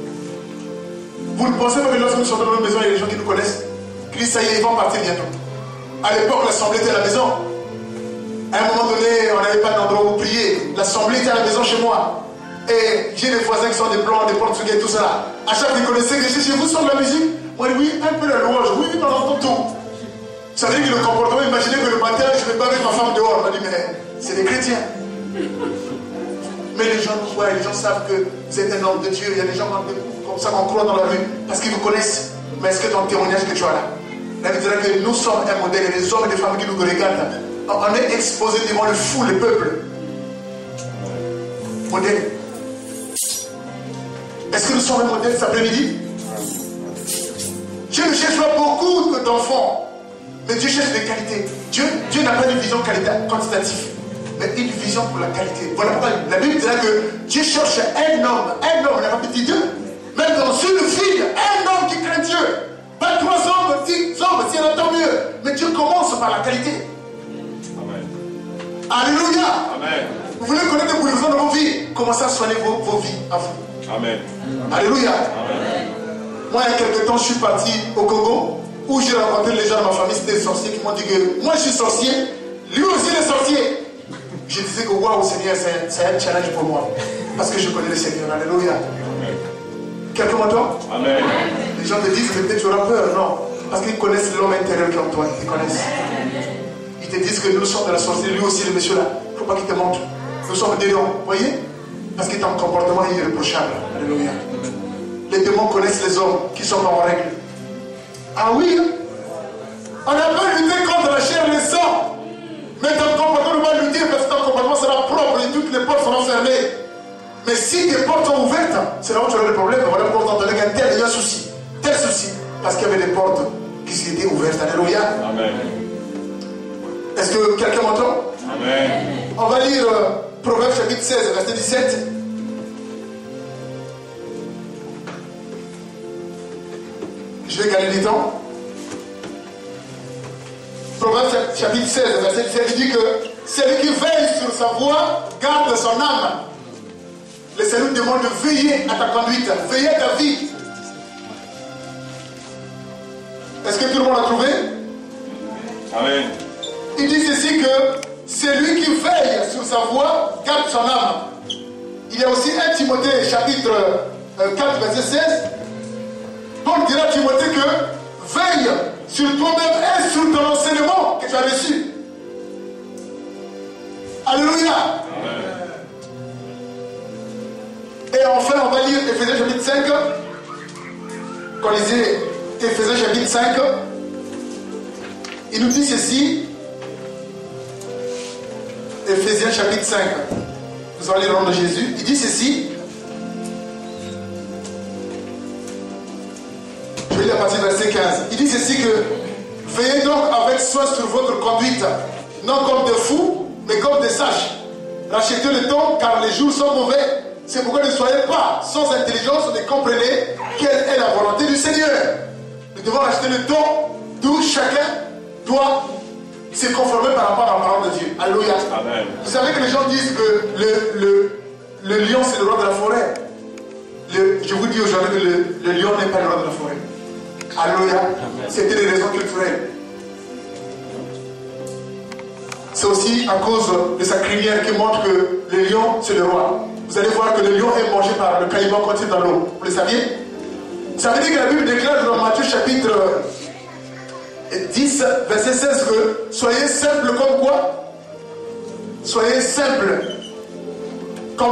Vous ne pensez pas que lorsque nous sommes dans notre maison, il y a des gens qui nous connaissent, qui disent ça y est, ils vont partir bientôt. À l'époque, l'assemblée était à la maison. À un moment donné, on n'avait pas d'endroit où prier. L'assemblée était à la maison chez moi. Et j'ai des voisins qui sont des blancs, des portugais, tout ça. À chaque fois qu'ils connaissaient que chez vous sont de la musique. Moi, oui, un peu la louange. Oui, on entend tout. Ça veut dire que le comportement, imaginez que le matin, je ne vais pas avec ma femme dehors. On m'a dit, mais c'est des chrétiens. Mais les gens nous voient, les gens savent que vous êtes un homme de Dieu. Il y a des gens comme ça qu'on croit dans la rue parce qu'ils vous connaissent. Mais est-ce que ton témoignage que tu as là? La Bible dira que nous sommes un modèle et les hommes et les femmes qui nous regardent, on est exposés devant le fou, le peuple. Modèle. Est-ce que nous sommes un modèle cet après-midi? Dieu ne cherche pas beaucoup d'enfants, mais Dieu cherche des qualités. Dieu n'a pas une vision quantitative, mais une vision pour la qualité. Voilà pourquoi la Bible dira que Dieu cherche un homme, n'a pas dit Dieu, même dans une fille, un homme qui craint Dieu. Pas 3 hommes, 10 hommes, s'il y en a tant mieux. Mais Dieu commence par la qualité. Amen. Alléluia. Amen. Vous voulez connaître des bouleversements dans vos vies? Commencez à soigner vos vies à vous. Amen. Alléluia. Amen. Moi, il y a quelques temps, je suis parti au Congo où j'ai rencontré les gens de ma famille, c'était des sorciers qui m'ont dit que moi je suis sorcier, lui aussi il est sorcier. Je disais que waouh, Seigneur, c'est un challenge pour moi. Parce que je connais le Seigneur. Alléluia. Amen. Quelqu'un m'entend? Amen. Les gens te disent que peut-être tu auras peur. Non. Parce qu'ils connaissent l'homme intérieur qui est en toi. Ils te connaissent. Ils te disent que nous sommes de la sorcellerie, lui aussi, le monsieur là. Il ne faut pas qu'il te montre. Nous sommes des démons. Vous voyez? Parce que ton comportement est irréprochable. Alléluia. Les démons connaissent les hommes qui sont pas en règle. Ah oui? On n'a pas lutté contre la chair et le sang. Mais ton comportement ne va lutter parce que ton comportement sera propre et toutes les portes seront fermées. Mais si tes portes sont ouvertes, c'est là où tu auras des problèmes. Voilà pourquoi on entendait qu'un tel il y a un souci. Tel souci. Parce qu'il y avait des portes qui étaient ouvertes. Alléluia. Amen. Est-ce que quelqu'un m'entend? Amen. On va lire Proverbe chapitre 16, verset 17. Je vais gagner du temps. Proverbe chapitre 16, verset 17, il dit que celui qui veille sur sa voie garde son âme. Le Seigneur demande de veiller à ta conduite, veiller à ta vie. Est-ce que tout le monde a trouvé? Amen. Il dit ceci que celui qui veille sur sa voie garde son âme. Il y a aussi 1 Timothée chapitre 4 verset 16. Paul dira à Timothée que veille sur toi-même et sur ton enseignement que tu as reçu. Alléluia. Amen. Et enfin, on va lire Éphésiens chapitre 5. Quand on lisait Éphésiens chapitre 5, il nous dit ceci. Éphésiens chapitre 5. Nous allons lire le nom de Jésus. Il dit ceci. Je vais lire à partir du verset 15. Il dit ceci que veillez donc avec soin sur votre conduite, non comme des fous, mais comme des sages. Rachetez le temps, car les jours sont mauvais. C'est pourquoi ne soyez pas sans intelligence, mais comprenez quelle est la volonté du Seigneur. Nous devons racheter le temps d'où chacun doit se conformer par rapport à la parole de Dieu. Alléluia. Amen. Vous savez que les gens disent que le lion c'est le roi de la forêt. Je vous dis aujourd'hui que le lion n'est pas le roi de la forêt. Alléluia. C'était des raisons culturelles. C'est aussi à cause de sa crinière qui montre que le lion c'est le roi. Vous allez voir que le lion est mangé par le caïman quand il est dans l'eau. Vous le saviez? Ça veut dire que la Bible déclare dans Matthieu chapitre 10, verset 16 que soyez simples comme quoi? Soyez simples comme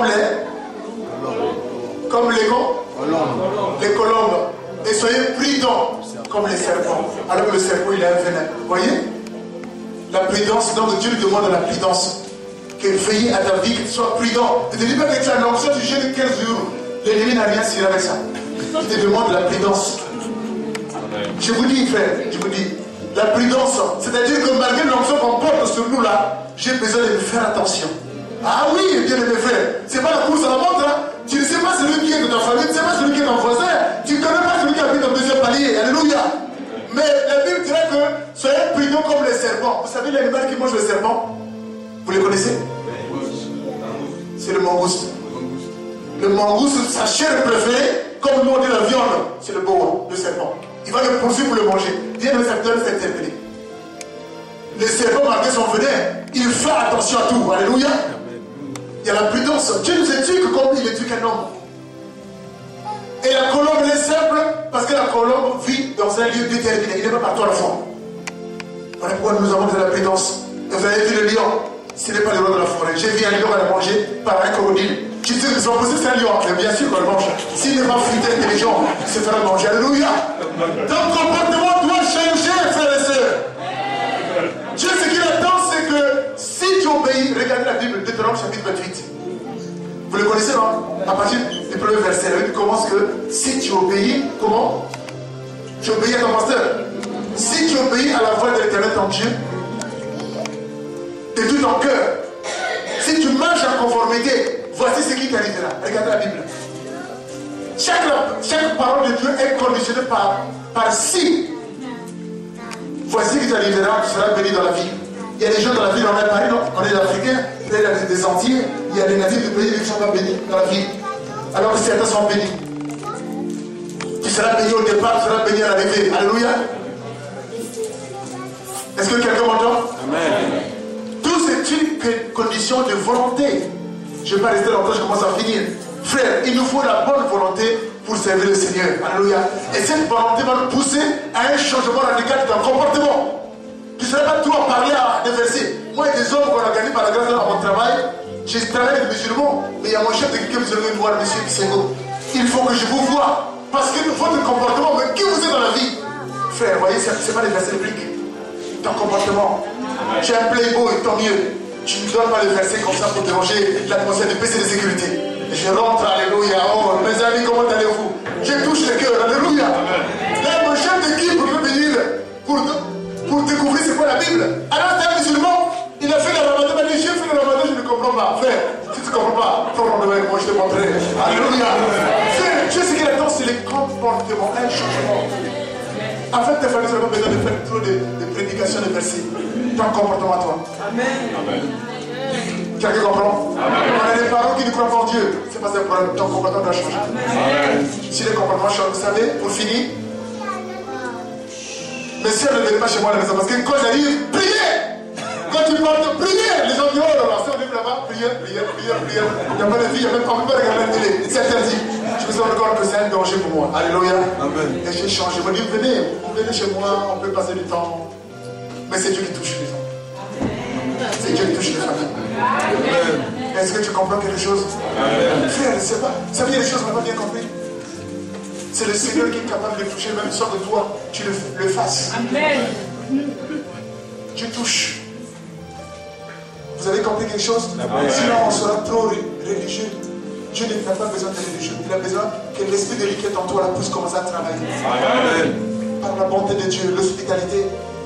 les colombes. Et soyez prudents comme les serpents. Alors que le serpent il a un venin. Vous voyez? La prudence, donc Dieu nous demande la prudence. Que veiller à ta vie, que tu sois prudent. Ne te dis pas que tu as l'onction du jeûne 15 jours. L'ennemi n'a rien signé avec ça. Il te demande la prudence. Je vous dis, frère, je vous dis, la prudence, c'est-à-dire que malgré l'onction qu'on porte sur nous là, j'ai besoin de faire attention. Ah oui, bien aimé frère, c'est pas la course à la montre, hein. Tu ne sais pas celui qui est de ta famille, tu ne sais pas celui qui est ton voisin, tu ne connais pas celui qui habite au deuxième palier. Alléluia. Mais la Bible dirait que soyez prudents comme les serpents. Vous savez l'animal qui mange le serpent? Vous les connaissez? C'est le mangouste. Le mangouste, sa chair préférée, comme nous on dit la viande, c'est le boa, le serpent. Il va le poursuivre pour le manger. Viens le serpent s'interpeller. Le serpent, malgré son venin, il fait attention à tout. Alléluia. Il y a la prudence. Dieu nous éduque comme il éduque un homme. Et la colombe, elle est simple parce que la colombe vit dans un lieu déterminé. Il n'est pas partout à la fois. Voilà pourquoi nous avons de la prudence. Et vous avez vu le lion, ce n'est pas le roi de la forêt. J'ai vu un lion à la manger par un crocodile. Tu sais que son possible, c'est un lion. Mais bien sûr qu'on le mange. S'il n'est pas fruité intelligent, il se fera manger. Alléluia. Ton comportement doit changer, frères et sœurs. Dieu, ce qu'il attend, c'est que si tu obéis, regardez la Bible, Deutéronome chapitre 28. Vous le connaissez, non? À partir du premier verset, la Bible commence que si tu obéis, comment? Tu obéis à ton pasteur. Si tu obéis à la voix de l'Éternel ton Dieu, de tout ton cœur, si tu marches en conformité, voici ce qui t'arrivera. Regardez la Bible. Chaque parole de Dieu est conditionnée par si. Voici ce qui t'arrivera, tu seras béni dans la vie. Il y a des gens dans la vie, on est Paris, non? On est des Africains, il y a des Antilles, il y a des natifs du pays qui ne sont pas bénis dans la vie. Alors que certains sont bénis. Tu seras béni au départ, tu seras béni à l'arrivée. Alléluia. Est-ce que quelqu'un m'entend? Amen. Tout c'est une condition de volonté. Je ne vais pas rester longtemps, je commence à finir. Frère, il nous faut la bonne volonté pour servir le Seigneur. Alléluia. Et cette volonté va nous pousser à un changement radical de ton comportement. Tu ne seras pas tout à parler à des versets. Moi, il y a des hommes qu'on a gagnés par la grâce à mon travail. Je travaille avec des musulmans, mais il y a mon chef de quelqu'un musulman qui me voit, monsieur Kisengo. Il faut que je vous voie. Parce que votre comportement, mais qui vous êtes dans la vie? Frère, vous voyez, ce n'est pas des versets bibliques. Ton comportement. Tu es un playboy, tant mieux. Tu ne donnes pas les versets comme ça pour déranger l'atmosphère de paix et de sécurité. Je rentre, alléluia. Oh, mes amis, comment allez-vous? Je touche le cœur, alléluia. Là, mon chef d'équipe veut venir pour découvrir c'est quoi la Bible. Alors, c'est un musulman. Il a fait le ramadan, il m'a dit, j'ai fait le ramadan, je ne comprends pas. Frère, si tu ne comprends pas, prends mon avec moi, je te montrerai. Alléluia. Frère, tu sais ce qu'il attend, c'est les comportements, un changement. En fait, tes familles n'ont pas besoin de faire trop de prédications de versets. Ton comportement à toi. Amen. Quelqu'un comprend? Amen. On a des parents qui ne croient pas en Dieu. C'est pas un problème. Ton comportement doit changer. Amen. Si les comportements changent, vous savez, pour finir, mais si elle ne vient pas chez moi à la maison, parce que quand j'arrive, priez! Quand tu parles de prière, les gens disent, oh là là, si on est là-bas, prière. Il n'y a pas de vie, il n'y a même pas de regarder la télé. C'est interdit. Je me suis rendu compte que c'est un danger pour moi. Alléluia. Amen. Et j'ai changé. Je me dis, venez chez moi, on peut passer du temps. Mais c'est Dieu qui touche les gens. C'est Dieu qui touche les familles. Est-ce que tu comprends quelque chose? Amen. Frère, c'est pas. Ça veut dire des choses qu'on n'a pas bien compris. C'est le Seigneur qui est capable de toucher, même sans que toi, tu le fasses. Amen. Tu touches. Vous avez compris quelque chose? Amen. Sinon, on sera trop religieux. Dieu n'a pas besoin de religieux. Il a besoin que l'esprit de lui qui est en toi la puisse commencer à travailler. Amen. Par la bonté de Dieu, l'hospitalité,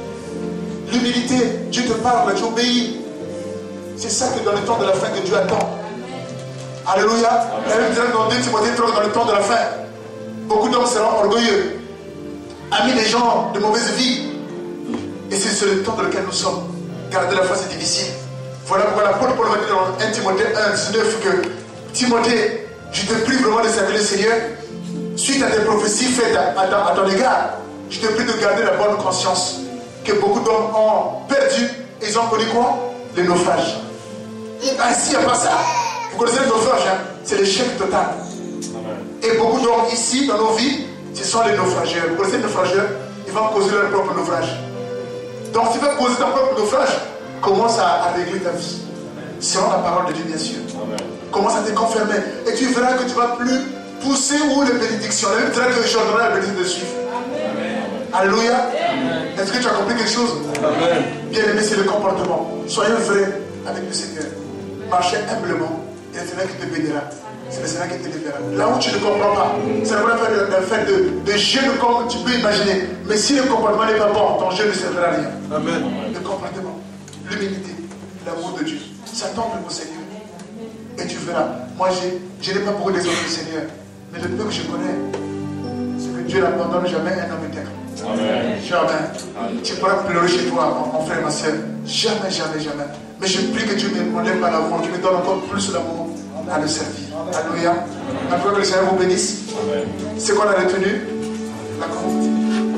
l'humilité. Dieu te parle, tu obéis. C'est ça que dans le temps de la fin que Dieu attend. Alléluia. La Bible dit dans 2 Timothée 3, dans le temps de la fin, beaucoup d'hommes seront orgueilleux, amis des gens de mauvaise vie. Et c'est le temps dans lequel nous sommes. Garder la foi, c'est difficile. Voilà pourquoi l'apôtre Paul va dire dans 1 Timothée 1, 19 que Timothée, je te prie vraiment de servir le Seigneur. Suite à tes prophéties faites à ton égard, je te prie de garder la bonne conscience que beaucoup d'hommes ont perdu. Ils ont connu quoi? Les naufrages. Ainsi, il n'y a pas ça. Vous connaissez les naufrages, hein? C'est l'échec total. Et beaucoup d'hommes ici, dans nos vies, ce sont les naufrageurs. Vous connaissez les naufrageurs? Ils vont causer leur propre naufrage. Donc, si tu vas causer ton propre naufrage, commence à régler ta vie. Selon la parole de Dieu, bien sûr. Amen. Commence à te confirmer. Et tu verras que tu ne vas plus pousser où les bénédictions. La Bible dira que je donnerai la bénédiction de suivre. Alléluia. Est-ce que tu as compris quelque chose? Amen. Bien aimé, c'est le comportement. Soyons vrais avec le Seigneur. Marchez humblement. Et le Seigneur qui te bénira. C'est le Seigneur qui te libérera. Là où tu ne comprends pas, ça ne va pas faire un fait de jeûne comme tu peux imaginer. Mais si le comportement n'est pas bon, ton jeûne ne servira à rien. Amen. Le comportement, l'humilité, l'amour de Dieu. Ça tombe au Seigneur. Et tu verras. Moi, je n'ai pas beaucoup d'exemples du Seigneur. Mais le peu que je connais, c'est que Dieu n'abandonne jamais un homme intègre. Jamais. Amen. Tu pourras pleurer chez toi, mon frère, ma soeur. Jamais, jamais, jamais. Mais je prie que Dieu me lève par l'amour, qu'il me donne encore plus d'amour à le servir. Alléluia. Maintenant que le Seigneur vous bénisse. C'est qu'on a retenu la conduite.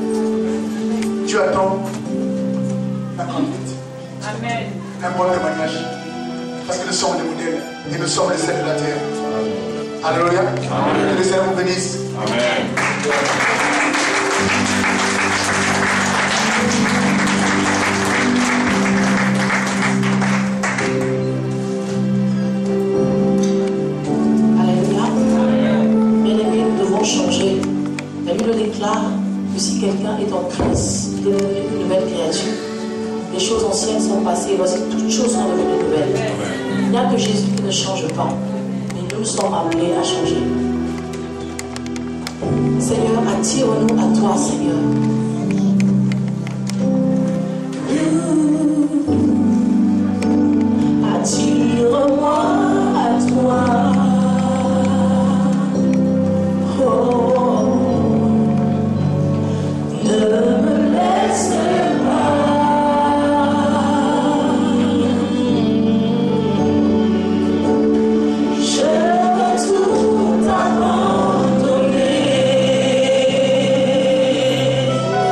Dieu attend la conduite. Amen. Un bon témoignage. Parce que nous sommes des modèles et nous sommes les sels de la terre. Alléluia. Que le Seigneur vous bénisse. Amen. est en Christ, il est devenu une nouvelle créature. Les choses anciennes sont passées, voici toutes choses sont devenues nouvelles. Il n'y a que Jésus qui ne change pas, mais nous sommes appelés à changer. Seigneur, attire-nous à toi, Seigneur. Attire-moi à toi. Oh, ne me laisse pas. Je veux tout abandonner.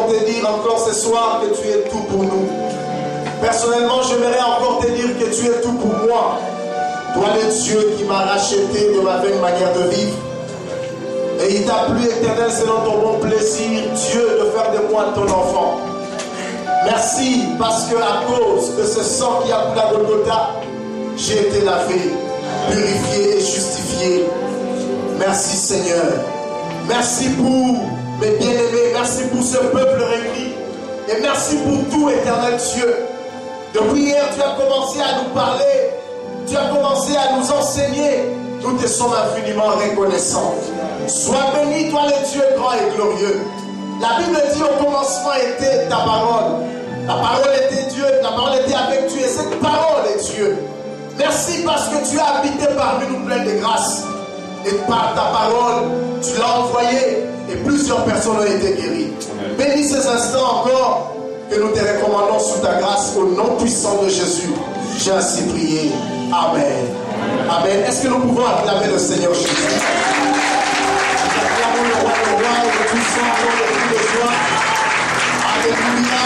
encore te dire encore ce soir que tu es tout pour nous. Personnellement, j'aimerais encore te dire que tu es tout pour moi. Toi le Dieu qui m'a racheté de ma vaine manière de vivre. Et il t'a plu, Éternel, selon ton bon plaisir, Dieu, de faire de moi ton enfant. Merci parce que à cause de ce sang qui a coulé à Golgotha, j'ai été lavé, purifié et justifié. Merci Seigneur. Merci pour mes bien-aimés. Merci pour ce peuple réuni. Et merci pour tout, Éternel Dieu. Depuis hier, tu as commencé à nous parler. Tu as commencé à nous enseigner. Nous te sommes infiniment reconnaissants. Sois béni, toi le Dieu grand et glorieux. La Bible dit au commencement était ta parole. La parole était Dieu, la parole était avec Dieu. Et cette parole est Dieu. Merci parce que tu as habité parmi nous plein de grâce. Et par ta parole, tu l'as envoyé. Et plusieurs personnes ont été guéries. Bénis ces instants encore que nous te recommandons sous ta grâce au nom puissant de Jésus. J'ai ainsi prié. Amen. Amen. Est-ce que nous pouvons acclamer le Seigneur Jésus? Acclamons le roi des rois et le puissant nom de tous les joies. Alléluia.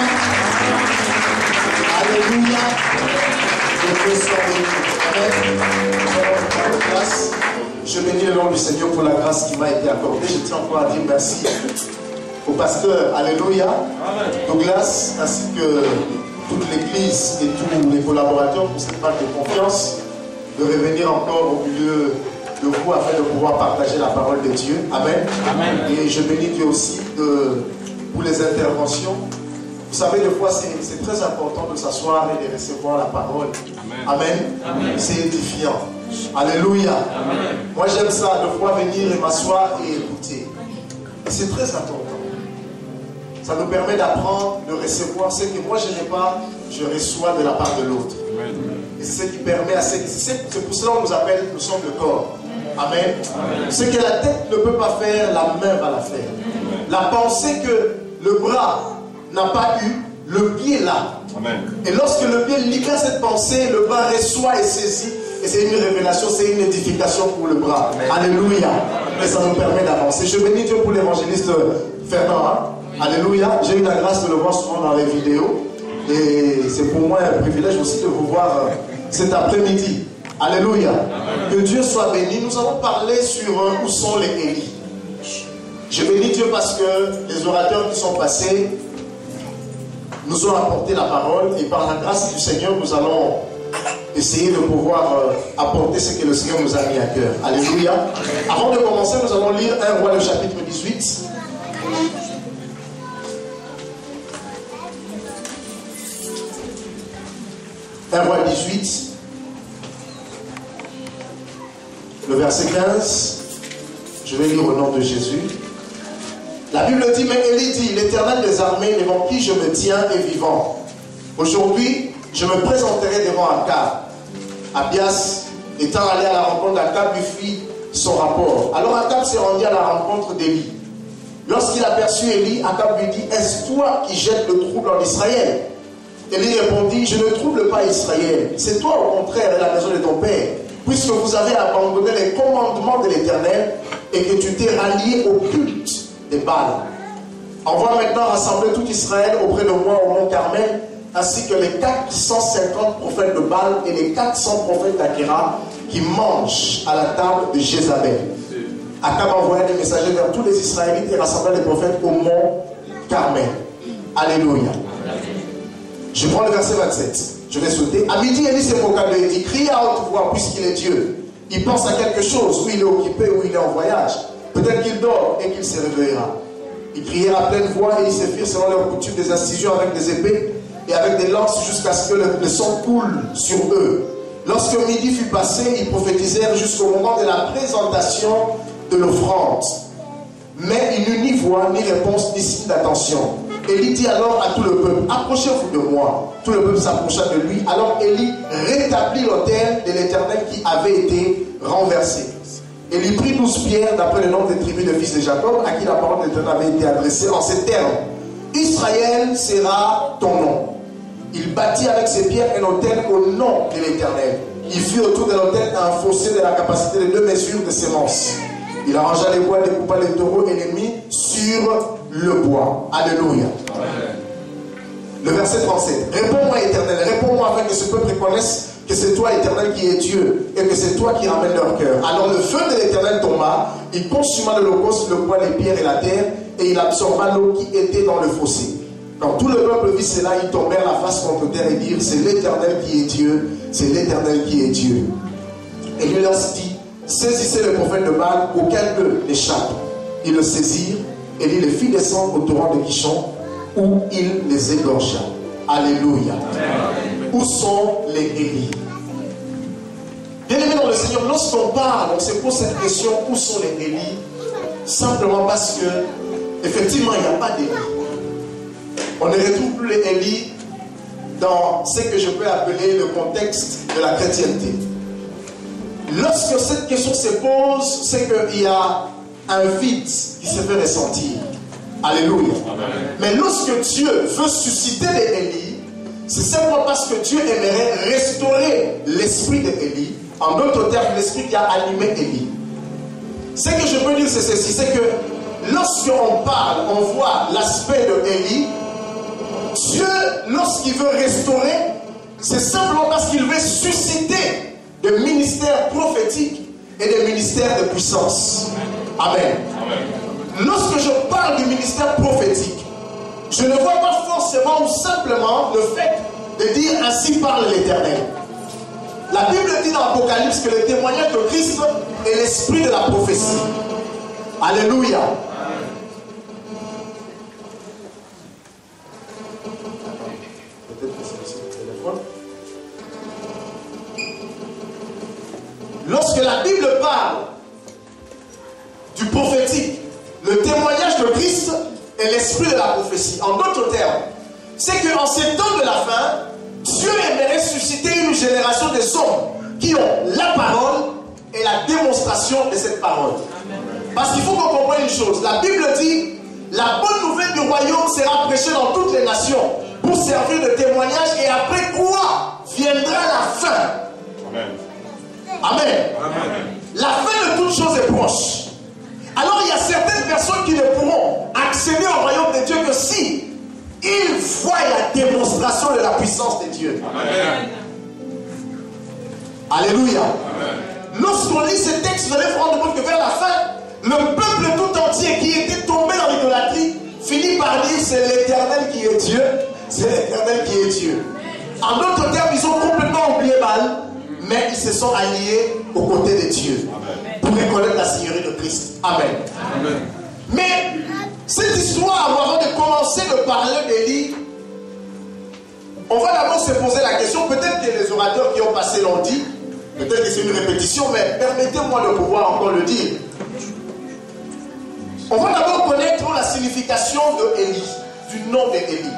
Alléluia. Je te salue. Amen. Je bénis le nom du Seigneur pour la grâce qui m'a été accordée. Je tiens encore à dire merci au pasteur, alléluia, Douglas, ainsi que toute l'église et tous les collaborateurs pour cette marque de confiance, de revenir encore au milieu de vous afin de pouvoir partager la parole de Dieu. Amen. Amen. Et je bénis Dieu aussi pour les interventions. Vous savez, des fois, c'est très important de s'asseoir et de recevoir la parole. Amen. Amen. C'est édifiant. Alléluia. Amen. Moi, j'aime ça, de fois venir et m'asseoir et écouter. Et c'est très important. Ça nous permet d'apprendre, de recevoir ce que moi je n'ai pas, je reçois de la part de l'autre. Et c'est ce qui permet à c'est pour cela qu'on nous appelle, nous sommes le corps. Amen. Amen. Ce que la tête ne peut pas faire, la main va la faire. Amen. La pensée que le bras n'a pas eu, le pied l'a. Et lorsque le pied libère cette pensée, le bras reçoit et saisit. Et c'est une révélation, c'est une édification pour le bras. Amen. Alléluia. Et ça nous permet d'avancer. Je bénis Dieu pour l'évangéliste Fernand. Alléluia. J'ai eu la grâce de le voir souvent dans les vidéos. Et c'est pour moi un privilège aussi de vous voir cet après-midi. Alléluia. Amen. Que Dieu soit béni. Nous allons parler sur où sont les Élis. Je bénis Dieu parce que les orateurs qui sont passés nous ont apporté la parole. Et par la grâce du Seigneur, nous allons essayer de pouvoir apporter ce que le Seigneur nous a mis à cœur. Alléluia. Avant de commencer, nous allons lire 1 Roi le chapitre 18. Un Roi 18, le verset 15, je vais lire au nom de Jésus. La Bible dit, mais Élie dit, l'Éternel des armées devant qui je me tiens est vivant. Aujourd'hui, je me présenterai devant Akab. Abias, étant allé à la rencontre d'Akab, lui fit son rapport. Alors Akab s'est rendu à la rencontre d'Élie. Lorsqu'il aperçut Élie, Akab lui dit, est-ce toi qui jettes le trouble en Israël? Élie répondit, je ne trouble pas Israël. C'est toi au contraire et la maison de ton père, puisque vous avez abandonné les commandements de l'Éternel et que tu t'es rallié au culte des Baals. Envoie maintenant rassembler tout Israël auprès de moi au mont Carmel, ainsi que les 450 prophètes de Baal et les 400 prophètes d'Akhéra qui mangent à la table de Jézabel. Akab envoya des messagers vers tous les Israélites et rassembla les prophètes au mont Carmel. Alléluia. Je prends le verset 27. Je vais sauter. À midi, Élie s'est proclamé et dit, crie à haute voix puisqu'il est Dieu. Il pense à quelque chose, ou il est occupé, ou il est en voyage. Peut-être qu'il dort et qu'il se réveillera. Ils crièrent à pleine voix et ils se firent selon leur coutume des incisions avec des épées et avec des lances jusqu'à ce que le sang coule sur eux. Lorsque midi fut passé, ils prophétisèrent jusqu'au moment de la présentation de l'offrande. Mais il n'eut ni voix, ni réponse, ni signe d'attention. Élie dit alors à tout le peuple, approchez-vous de moi. Tout le peuple s'approcha de lui. Alors Élie rétablit l'autel de l'Éternel qui avait été renversé. Élie prit 12 pierres d'après le nombre des tribus de fils de Jacob, à qui la parole de l'Éternel avait été adressée en ces termes. Israël sera ton nom. Il bâtit avec ses pierres un autel au nom de l'Éternel. Il fit autour de l'autel un fossé de la capacité de 2 mesures de sémence. Il arrangea les bois, découpa les taureaux et les mit sur le bois. Alléluia. Le verset 37. Réponds-moi, Éternel, réponds-moi afin que ce peuple reconnaisse que c'est toi, Éternel, qui es Dieu, et que c'est toi qui ramènes leur cœur. Alors le feu de l'Éternel tomba, il consuma l'holocauste, le bois, les pierres et la terre, et il absorba l'eau qui était dans le fossé. Quand tout le peuple vit cela, ils tombèrent la face contre terre et dirent, c'est l'Éternel qui est Dieu, c'est l'Éternel qui est Dieu. Et il leur dit, saisissez le prophète de Baal, auquel d'eux l'échappe. Ils le saisirent, et il les fit descendre au torrent de Kishon, où il les égorgea. Alléluia. Amen. Où sont les Élis? Bien-aimés dans le Seigneur, lorsqu'on parle, on se pose cette question, où sont les Élis? Simplement parce que, effectivement, il n'y a pas d'Élis. On ne retrouve plus les Élis dans ce que je peux appeler le contexte de la chrétienté. Lorsque cette question se pose, c'est qu'il y a un vide qui se fait ressentir. Alléluia. Amen. Mais lorsque Dieu veut susciter les Élis, c'est simplement parce que Dieu aimerait restaurer l'esprit d'Élie. En d'autres termes, l'esprit qui a animé Élie. Ce que je peux dire, c'est ceci, c'est que lorsqu'on parle, on voit l'aspect de Élie, Dieu, lorsqu'il veut restaurer, c'est simplement parce qu'il veut susciter des ministères prophétiques et des ministères de puissance. Amen. Amen. Lorsque je parle du ministère prophétique, je ne vois pas forcément ou simplement le fait de dire ainsi parle l'Éternel. La Bible dit dans l'Apocalypse que le témoignage de Christ est l'esprit de la prophétie. Alléluia. Lorsque la Bible parle du prophétique, le témoignage de Christ est l'esprit de la prophétie. En d'autres termes, c'est qu'en ces temps de la fin, Dieu aimerait susciter une génération des hommes qui ont la parole et la démonstration de cette parole. Parce qu'il faut qu'on comprenne une chose. La Bible dit, la bonne nouvelle du royaume sera prêchée dans toutes les nations pour servir de témoignage, et après quoi viendra la fin. Amen. Amen. Amen. La fin de toutes choses est proche. Alors il y a certaines personnes qui ne pourront accéder au royaume de Dieu que si ils voient la démonstration de la puissance de Dieu. Amen. Alléluia. Amen. Lorsqu'on lit ce texte, vous allez vous rendre compte que vers la fin, le peuple tout entier qui était tombé dans l'idolâtrie finit par dire c'est l'Éternel qui est Dieu, c'est l'Éternel qui est Dieu. En d'autres termes, ils ont complètement oublié Baal, mais ils se sont alliés aux côtés de Dieu. Amen. Pour reconnaître la Seigneurie de Christ. Amen. Amen. Mais cette histoire, avant de commencer de parler d'Élie, on va d'abord se poser la question, peut-être que les orateurs qui ont passé l'ont dit, peut-être que c'est une répétition, mais permettez-moi de pouvoir encore le dire. On va d'abord connaître la signification de Élie, du nom d'Élie.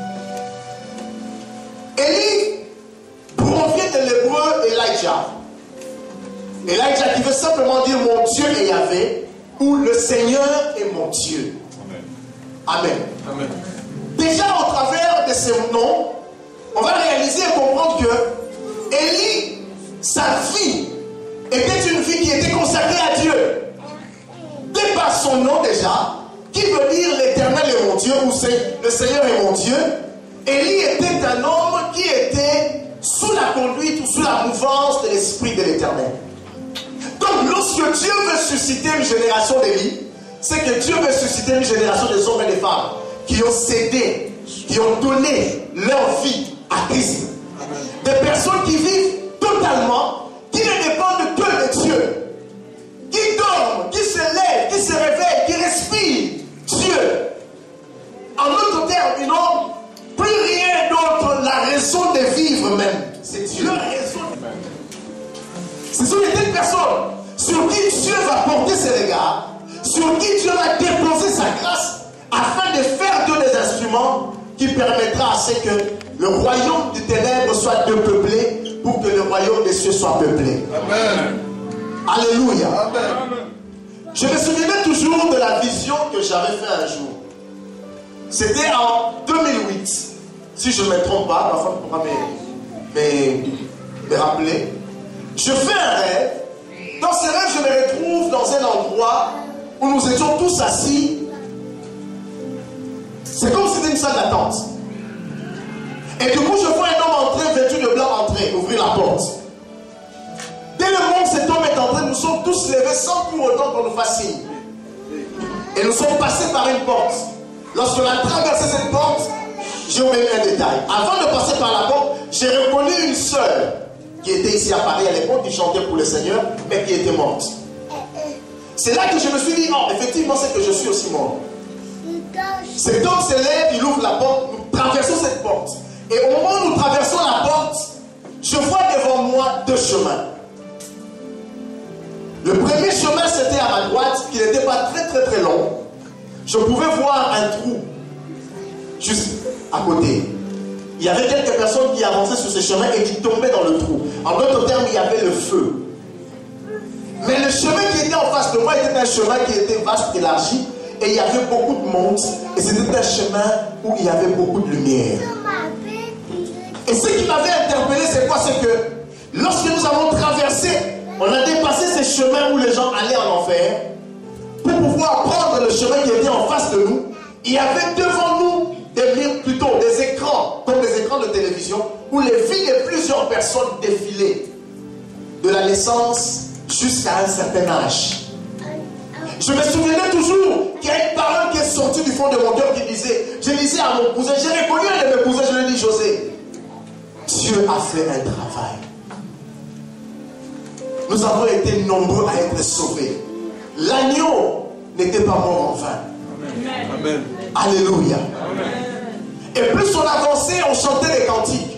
Élie provient de l'hébreu Elijah. Elijah qui veut simplement dire mon Dieu est Yahvé, ou le Seigneur est mon Dieu. Amen. Amen. Déjà au travers de ce nom, on va réaliser et comprendre que Élie, sa vie, était une vie qui était consacrée à Dieu. De par son nom déjà, qui veut dire l'Éternel est mon Dieu, ou c'est le Seigneur est mon Dieu, Élie était un homme qui était sous la conduite ou sous la mouvance de l'Esprit de l'Éternel. Donc lorsque Dieu veut susciter une génération d'Élie, c'est que Dieu veut susciter une génération des hommes et des femmes qui ont cédé, qui ont donné leur vie à Christ. Des personnes qui vivent totalement, qui ne dépendent que de Dieu, qui dorment, qui se lèvent, qui se réveillent, qui respirent Dieu. En d'autres termes, ils n'ont plus rien d'autre, la raison de vivre même. C'est Dieu la raison. Ce sont les telles personnes sur qui Dieu va porter ses regards, sur qui Dieu va déposer sa grâce, afin de faire que des instruments qui permettra à ce que le royaume des ténèbres soit dépeuplé pour que le royaume des cieux soit peuplé. Amen. Alléluia. Amen. Je me souviendrai toujours de la vision que j'avais fait un jour. C'était en 2008. Si je ne me trompe pas, ma femme pourra me rappeler. Je fais un rêve. Dans ce rêve, je me retrouve dans un endroit où nous étions tous assis C'est comme si c'était une salle d'attente. Et du coup, je vois un homme entrer, vêtu de blanc, entrer, ouvrir la porte. Dès le moment où cet homme est entré, nous sommes tous levés sans pour autant qu'on nous fasse signe. Et nous sommes passés par une porte. Lorsqu'on a traversé cette porte, j'ai oublié un détail. Avant de passer par la porte, j'ai reconnu une sœur qui était ici à Paris à l'époque, qui chantait pour le Seigneur, mais qui était morte. C'est là que je me suis dit, non, effectivement, c'est que je suis aussi mort. Cet homme se lève, il ouvre la porte, nous traversons cette porte. Et au moment où nous traversons la porte, je vois devant moi deux chemins. Le premier chemin, c'était à ma droite, qui n'était pas très long. Je pouvais voir un trou juste à côté. Il y avait quelques personnes qui avançaient sur ce chemin et qui tombaient dans le trou. En d'autres termes, il y avait le feu. Mais le chemin qui était en face de moi était un chemin qui était vaste, élargi, et il y avait beaucoup de monde, et c'était un chemin où il y avait beaucoup de lumière. Et ce qui m'avait interpellé, c'est quoi? C'est que lorsque nous avons traversé, on a dépassé ces chemins où les gens allaient en enfer, pour pouvoir prendre le chemin qui était en face de nous, il y avait devant nous des écrans, comme des écrans de télévision, où les vies de plusieurs personnes défilaient, de la naissance jusqu'à un certain âge. Je me souvenais toujours qu'il y a une parole qui est sortie du fond de mon cœur qui disait, je disais à mon cousin, j'ai reconnu un de mes cousins, je lui ai dit, José, Dieu a fait un travail. Nous avons été nombreux à être sauvés. L'agneau n'était pas mort en vain. Amen. Alléluia. Amen. Et plus on avançait, on chantait les cantiques.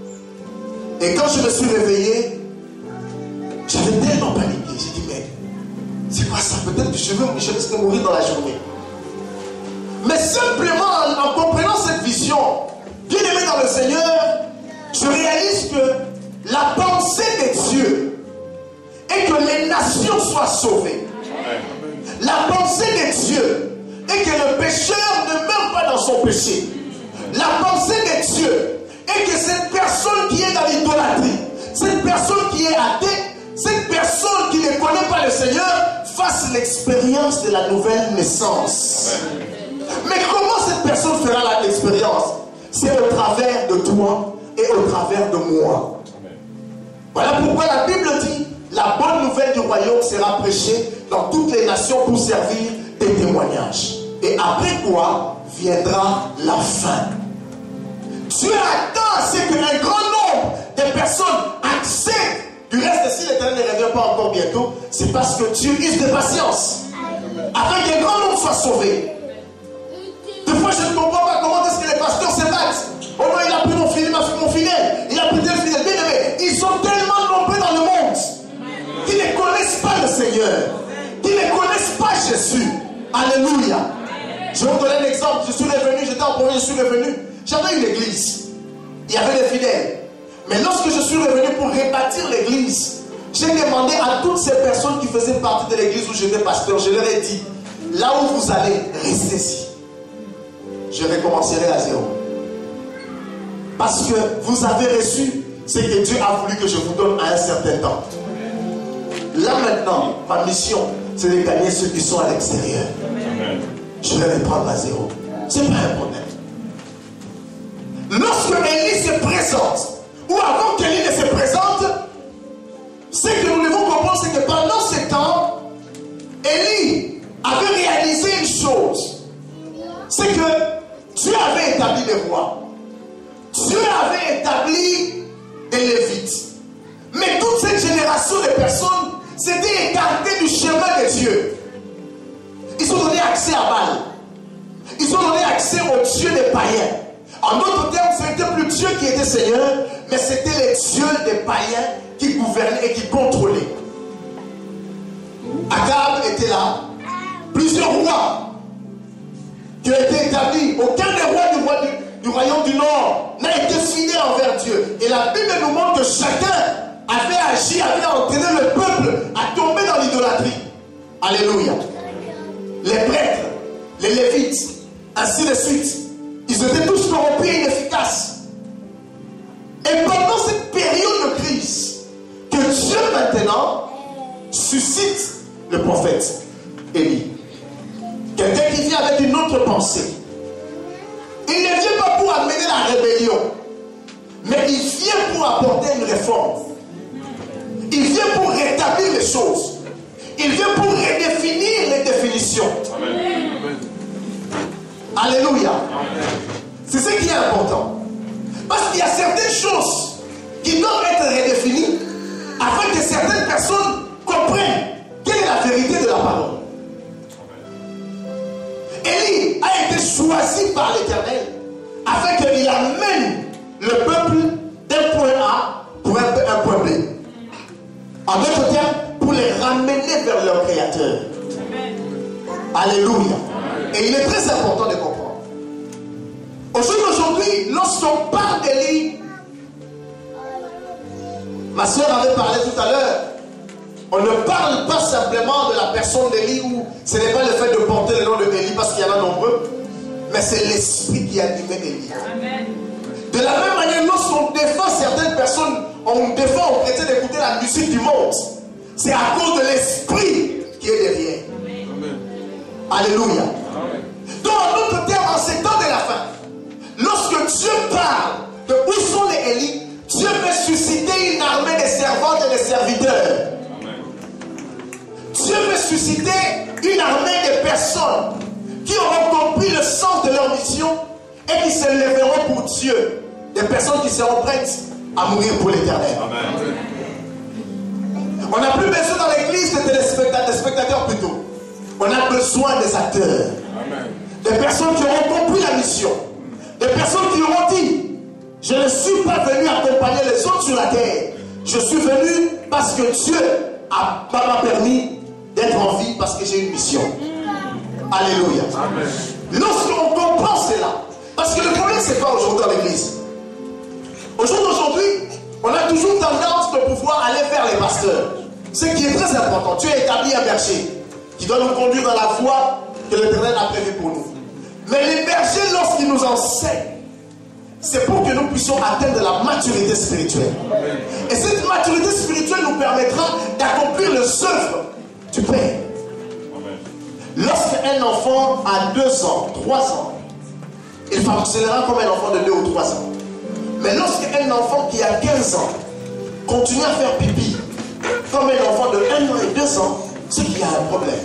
Et quand je me suis réveillé, j'avais tellement paniqué. J'ai dit, mais c'est quoi ça? Peut-être que je risque de mourir dans la journée. Mais simplement en comprenant cette vision, bien aimé dans le Seigneur, je réalise que la pensée de Dieu est que les nations soient sauvées. La pensée de Dieu est que le pécheur ne meure pas dans son péché. La pensée de Dieu est que cette personne qui est dans l'idolâtrie, cette personne qui est athée, cette personne qui ne connaît pas le Seigneur fasse l'expérience de la nouvelle naissance. Mais comment cette personne fera l'expérience? C'est au travers de toi et au travers de moi. Voilà pourquoi la Bible dit, la bonne nouvelle du royaume sera prêchée dans toutes les nations pour servir des témoignages. Et après quoi viendra la fin. Dieu attend à ce qu'un grand nombre de personnes acceptent. Du reste, si l'Éternel ne revient pas encore bientôt, c'est parce que Dieu use de patience. Afin qu'un grand nombre soit sauvé. Des fois, je ne comprends pas comment est-ce que les pasteurs se battent. Oh non, il a pris mon fidèle, il a pris tel fidèle. Bien aimé, ils sont tellement nombreux dans le monde qui ne connaissent pas le Seigneur, qui ne connaissent pas Jésus. Alléluia. Je vais vous donner un exemple. Je suis revenu, j'étais en province, je suis revenu. J'avais une église. Il y avait des fidèles. Mais lorsque je suis revenu pour rebâtir l'église, j'ai demandé à toutes ces personnes qui faisaient partie de l'église où j'étais pasteur, je leur ai dit, là où vous allez, restez ici. Je recommencerai à zéro. Parce que vous avez reçu ce que Dieu a voulu que je vous donne à un certain temps. Là maintenant, ma mission, c'est de gagner ceux qui sont à l'extérieur. Je vais les prendre à zéro. Ce n'est pas un problème. Lorsque Élie se présente, ou avant qu'Élie ne se présente, ce que nous devons comprendre, c'est que pendant ce temps, Élie avait réalisé une chose. C'est que Dieu avait établi des rois. Dieu avait établi des Lévites. Mais toute cette génération de personnes s'était écartée du chemin de Dieu. Ils ont donné accès à Baal. Ils ont donné accès aux dieux des païens. En d'autres termes, ce n'était plus Dieu qui était Seigneur, mais c'était les dieux des païens qui gouvernaient et qui contrôlaient. Akab était là. Plusieurs rois qui ont été établis. Aucun des rois du royaume du Nord n'a été fidèle envers Dieu. Et la Bible nous montre que chacun avait agi, avait entraîné le peuple à tomber dans l'idolâtrie. Alléluia. Les prêtres, les lévites, ainsi de suite, ils étaient tous corrompus et inefficaces. Et pendant cette période de crise, que Dieu maintenant suscite le prophète Élie. Quelqu'un qui vient avec une autre pensée. la rébellion. Mais il vient pour apporter une réforme. Il vient pour rétablir les choses. Il vient pour redéfinir les définitions. Amen. Alléluia. C'est ce qui est important. Parce qu'il y a certaines choses qui doivent être redéfinies afin que certaines personnes comprennent quelle est la vérité de la parole. Élie a été choisi par l'Éternel afin qu'il amène le peuple d'un point A pour un point B. En d'autres termes, pour les ramener vers leur Créateur. Alléluia. Et il est très important de comprendre. Aujourd'hui, lorsqu'on parle d'Élie, ma soeur avait parlé tout à l'heure, on ne parle pas simplement de la personne d'Élie, où ce n'est pas le fait de porter le nom de Élie parce qu'il y en a nombreux, mais c'est l'esprit qui animait Élie. De la même manière, lorsqu'on défend certaines personnes, on défend aux chrétiens d'écouter la musique du monde. C'est à cause de l'esprit qui est derrière. Amen. Alléluia. Amen. Donc, en d'autres termes, en ces temps de la fin, lorsque Dieu parle de où sont les Élis, Dieu veut susciter une armée de servantes et de serviteurs. Amen. Dieu veut susciter une armée de personnes qui auront compris le sens de leur mission et qui se lèveront pour Dieu. Des personnes qui seront prêtes à mourir pour l'éternel. On n'a plus besoin dans l'église de téléspectateurs, des spectateurs plutôt. On a besoin des acteurs. Amen. Des personnes qui auront compris la mission. Des personnes qui auront dit: je ne suis pas venu accompagner les autres sur la terre. Je suis venu parce que Dieu m'a permis d'être en vie, parce que j'ai une mission. Alléluia. Amen. Lorsqu'on comprend cela, parce que le problème c'est pas aujourd'hui dans l'église. Aujourd'hui, on a toujours tendance de pouvoir aller vers les pasteurs. Ce qui est très important. Dieu a établi un berger qui doit nous conduire dans la voie que l'Éternel a prévue pour nous. Mais les bergers, lorsqu'ils nous enseignent, c'est pour que nous puissions atteindre la maturité spirituelle. Amen. Et cette maturité spirituelle nous permettra d'accomplir les œuvres du Père. Lorsqu'un enfant a 2 ans, 3 ans, il fonctionnera comme un enfant de 2 ou 3 ans. Mais lorsqu'un enfant qui a 15 ans continue à faire pipi comme un enfant de 1 an et 2 ans, c'est qu'il y a un problème.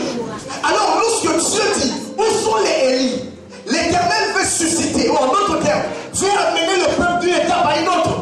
Alors lorsque Dieu dit où sont les Élis, l'Éternel veut susciter, ou en d'autres termes, veut amener le peuple d'une étape à une autre,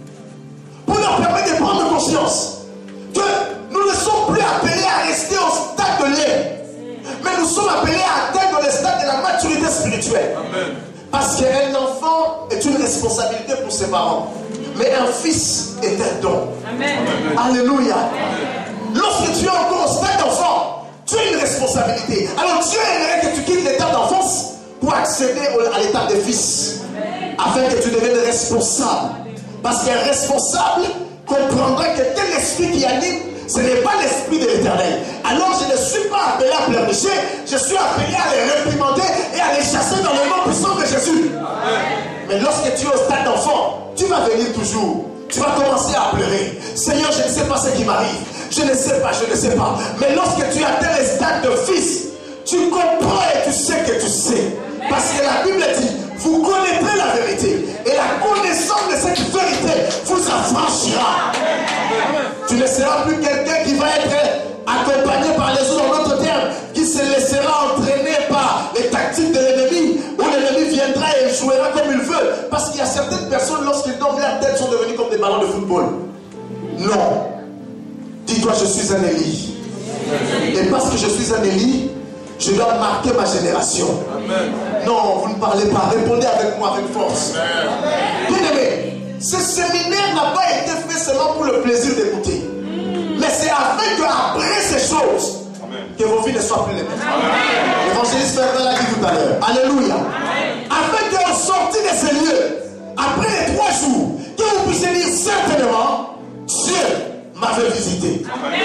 pour leur permettre de prendre conscience que nous ne sommes plus appelés à rester au stade de lait, mais nous sommes appelés à atteindre le stade de la maturité spirituelle. Amen. Parce qu'un enfant est une responsabilité pour ses parents, mais un fils est un don. Amen. Alléluia. Amen. Lorsque tu es encore au stade d'enfant, tu as une responsabilité. Alors Dieu aimerait que tu quittes l'état d'enfance pour accéder à l'état de fils, afin que tu deviennes responsable. Parce qu'un responsable comprendra que tel esprit qui anime, ce n'est pas l'esprit de l'Éternel. Alors je ne suis pas appelé à pleurnicher, je suis appelé à les réprimander et à les chasser dans le nom puissant de Jésus. Amen. Mais lorsque tu es au stade d'enfant, tu vas venir toujours. Tu vas commencer à pleurer. Seigneur, je ne sais pas ce qui m'arrive. Je ne sais pas, je ne sais pas. Mais lorsque tu atteins le stade de fils, tu comprends et tu sais que tu sais. Parce que la Bible dit: vous connaîtrez la vérité. Et la connaissance de cette vérité vous affranchira. Tu ne seras plus quelqu'un qui va être accompagné par les autres, en d'autres termes, qui se laissera entraîner par les tactiques de l'ennemi, où l'ennemi viendra et jouera comme il veut. Parce qu'il y a certaines personnes, lorsqu'ils tombent la tête, sont devenus comme des ballons de football. Non. Dis-toi: je suis un Élie. Et parce que je suis un Élie, je dois marquer ma génération. Amen. Non, vous ne parlez pas. Répondez avec moi avec force. Bien aimé, ce séminaire n'a pas été fait seulement pour le plaisir d'écouter. Mais c'est afin qu'après ces choses, amen, que vos vies ne soient plus les mêmes. L'évangéliste Ferdinand l'a dit tout à l'heure. Alléluia. Amen. Afin qu'en sortie de ces lieux, après les 3 jours, que vous puissiez dire certainement: Dieu m'avait visité. Amen.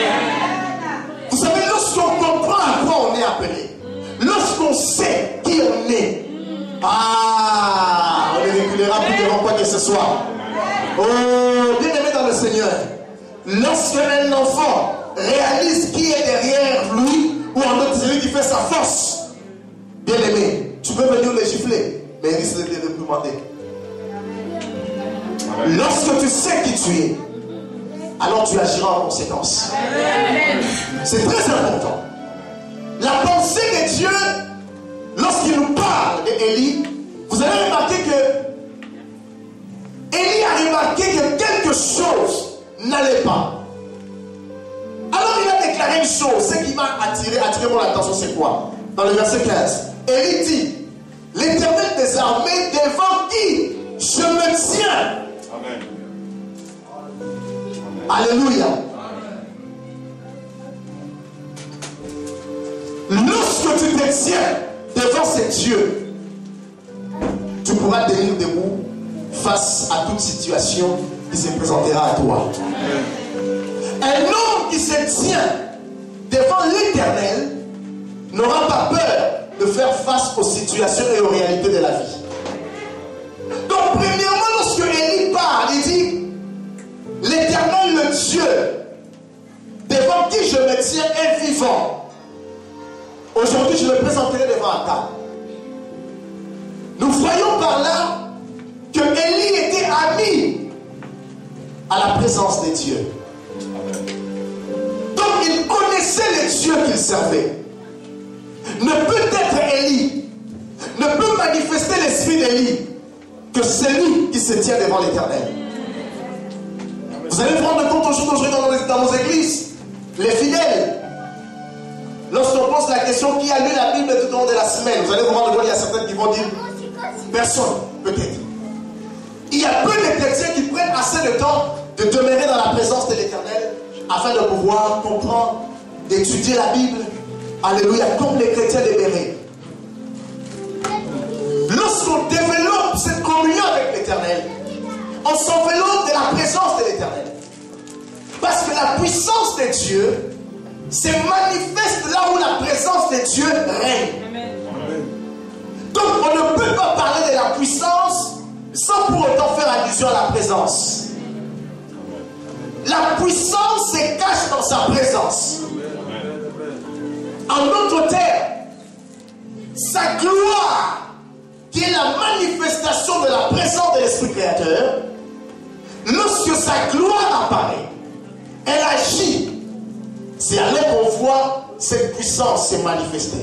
Vous savez, lorsqu'on comprend à quoi on est appelé, lorsqu'on sait qui on est, on ne reculera plus devant quoi que ce soit. Oh, bien aimé dans le Seigneur, lorsqu'un enfant réalise qui est derrière lui, ou en d'autres, celui qui fait sa force, bien aimé, tu peux venir le gifler, mais il risque de te réprimander. Lorsque tu sais qui tu es, alors tu agiras en conséquence. C'est très important. La pensée de Dieu, lorsqu'il nous parle d'Élie, vous allez remarquer que Élie a remarqué que quelque chose n'allait pas. Alors il a déclaré une chose, ce qui m'a attiré mon attention, c'est quoi? Dans le verset 15, Élie dit, l'Éternel des armées devant qui je me tiens. Amen. Alléluia. Lorsque tu te tiens devant ces dieux, tu pourras tenir debout face à toute situation qui se présentera à toi. Un homme qui se tient devant l'Éternel n'aura pas peur de faire face aux situations et aux réalités de la vie. Donc, premièrement, lorsque Élie parle, il dit l'Éternel, le Dieu, devant qui je me tiens, est vivant. Aujourd'hui, je me présenterai devant la table. Nous voyons par là que Élie était ami à la présence des dieux. Donc, il connaissait les dieux qu'il servait. Ne peut être Élie, ne peut manifester l'esprit d'Élie que celui qui se tient devant l'Éternel. Vous allez vous rendre compte aujourd'hui dans nos églises, les fidèles, lorsqu'on pose la question qui a lu la Bible tout au long de la semaine, vous allez vous rendre compte qu'il y a certains qui vont dire personne, peut-être. Il y a peu de chrétiens qui prennent assez de temps de demeurer dans la présence de l'Éternel afin de pouvoir comprendre, d'étudier la Bible. Alléluia, comme les chrétiens libérés. Lorsqu'on développe cette communion avec l'Éternel, on s'enveloppe de la présence de l'Éternel. Parce que la puissance de Dieu se manifeste là où la présence de Dieu règne. Donc on ne peut pas parler de la puissance sans pour autant faire allusion à la présence. La puissance se cache dans sa présence. En d'autres termes, sa gloire, qui est la manifestation de la présence de l'Esprit Créateur, lorsque sa gloire apparaît, elle agit. C'est alors qu'on voit cette puissance se manifester.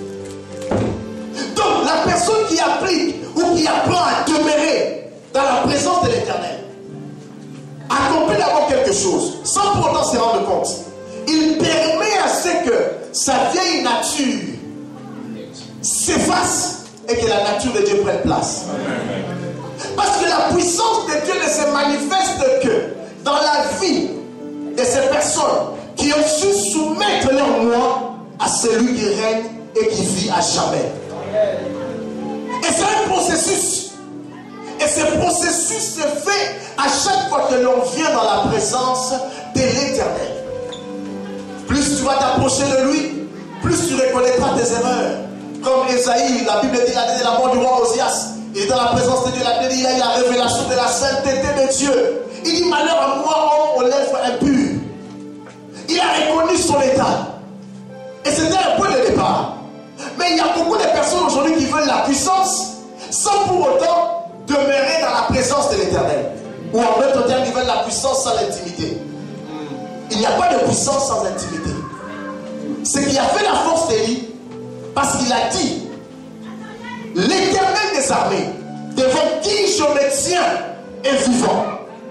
Donc, la personne qui applique ou qui apprend à demeurer dans la présence de l'Éternel accomplit d'abord quelque chose, sans pour autant se rendre compte. Il permet à ce que sa vieille nature s'efface et que la nature de Dieu prenne place. Parce que la puissance de Dieu ne se manifeste que dans la vie de ces personnes qui ont su soumettre leur moi à celui qui règne et qui vit à jamais. Et c'est un processus. Et ce processus se fait à chaque fois que l'on vient dans la présence de l'Éternel. Plus tu vas t'approcher de lui, plus tu reconnaîtras tes erreurs. Comme Esaïe, la Bible dit, l'année de la mort du roi Osias, il est dans la présence de Dieu, la Bible dit, il y a la révélation de la sainteté de Dieu. Il dit, malheur à moi, homme aux lèvres impures. Il a reconnu son état. Et c'était un point de départ. Mais il y a beaucoup de personnes aujourd'hui qui veulent la puissance sans pour autant demeurer dans la présence de l'Éternel. Ou en d'autres termes, ils veulent la puissance sans l'intimité. Il n'y a pas de puissance sans intimité. Ce qui a fait la force d'Élie, parce qu'il a dit l'Éternel des armées, devant qui je me tiens, est vivant.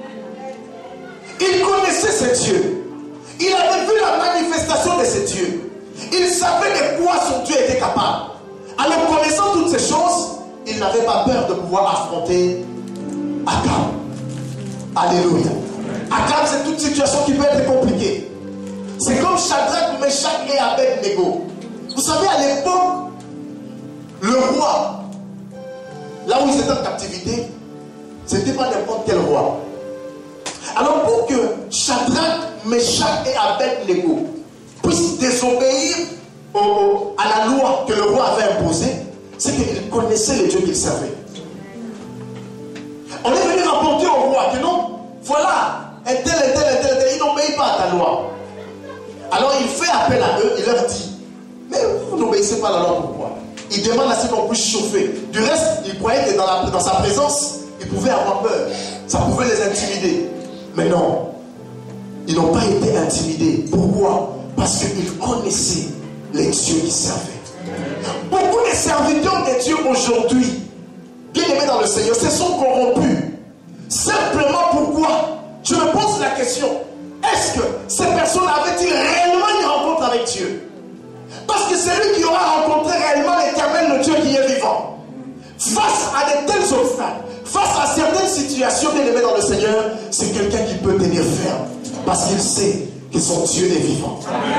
Il connaissait ce Dieu. Il avait vu la manifestation de ce Dieu. Il savait de quoi son Dieu était capable. Alors, connaissant toutes ces choses, il n'avait pas peur de pouvoir affronter Akab. Alléluia. Akab, c'est toute situation qui peut être compliquée. C'est comme Shadrach, Meshach et Abednego. Vous savez, à l'époque, le roi, là où ils étaient en captivité, ce n'était pas n'importe quel roi. Alors, pour que Shadrach, Meshach et Abednego puissent désobéir à la loi que le roi avait imposée, c'est qu'ils connaissaient le Dieu qu'ils servaient. On est venu rapporter au roi que non, voilà, un tel, il n'obéit pas à ta loi. Alors il fait appel à eux, il leur dit, mais vous n'obéissez pas à la loi, pourquoi? Il demande à ce qu'on puisse chauffer. Du reste, il croyait que dans sa présence, ils pouvaient avoir peur. Ça pouvait les intimider. Mais non, ils n'ont pas été intimidés. Pourquoi? Parce qu'ils connaissaient les dieux qu'ils servaient. Beaucoup de serviteurs de Dieu aujourd'hui, bien aimés dans le Seigneur, se sont corrompus. Simplement pourquoi? Je me pose la question, est-ce que ces personnes avaient-ils réellement une rencontre avec Dieu? Parce que celui qui aura rencontré réellement l'Éternel, le Dieu qui est vivant, face à de tels obstacles, face à certaines situations, bien aimés dans le Seigneur, c'est quelqu'un qui peut tenir ferme. Parce qu'il sait que son Dieu est vivant.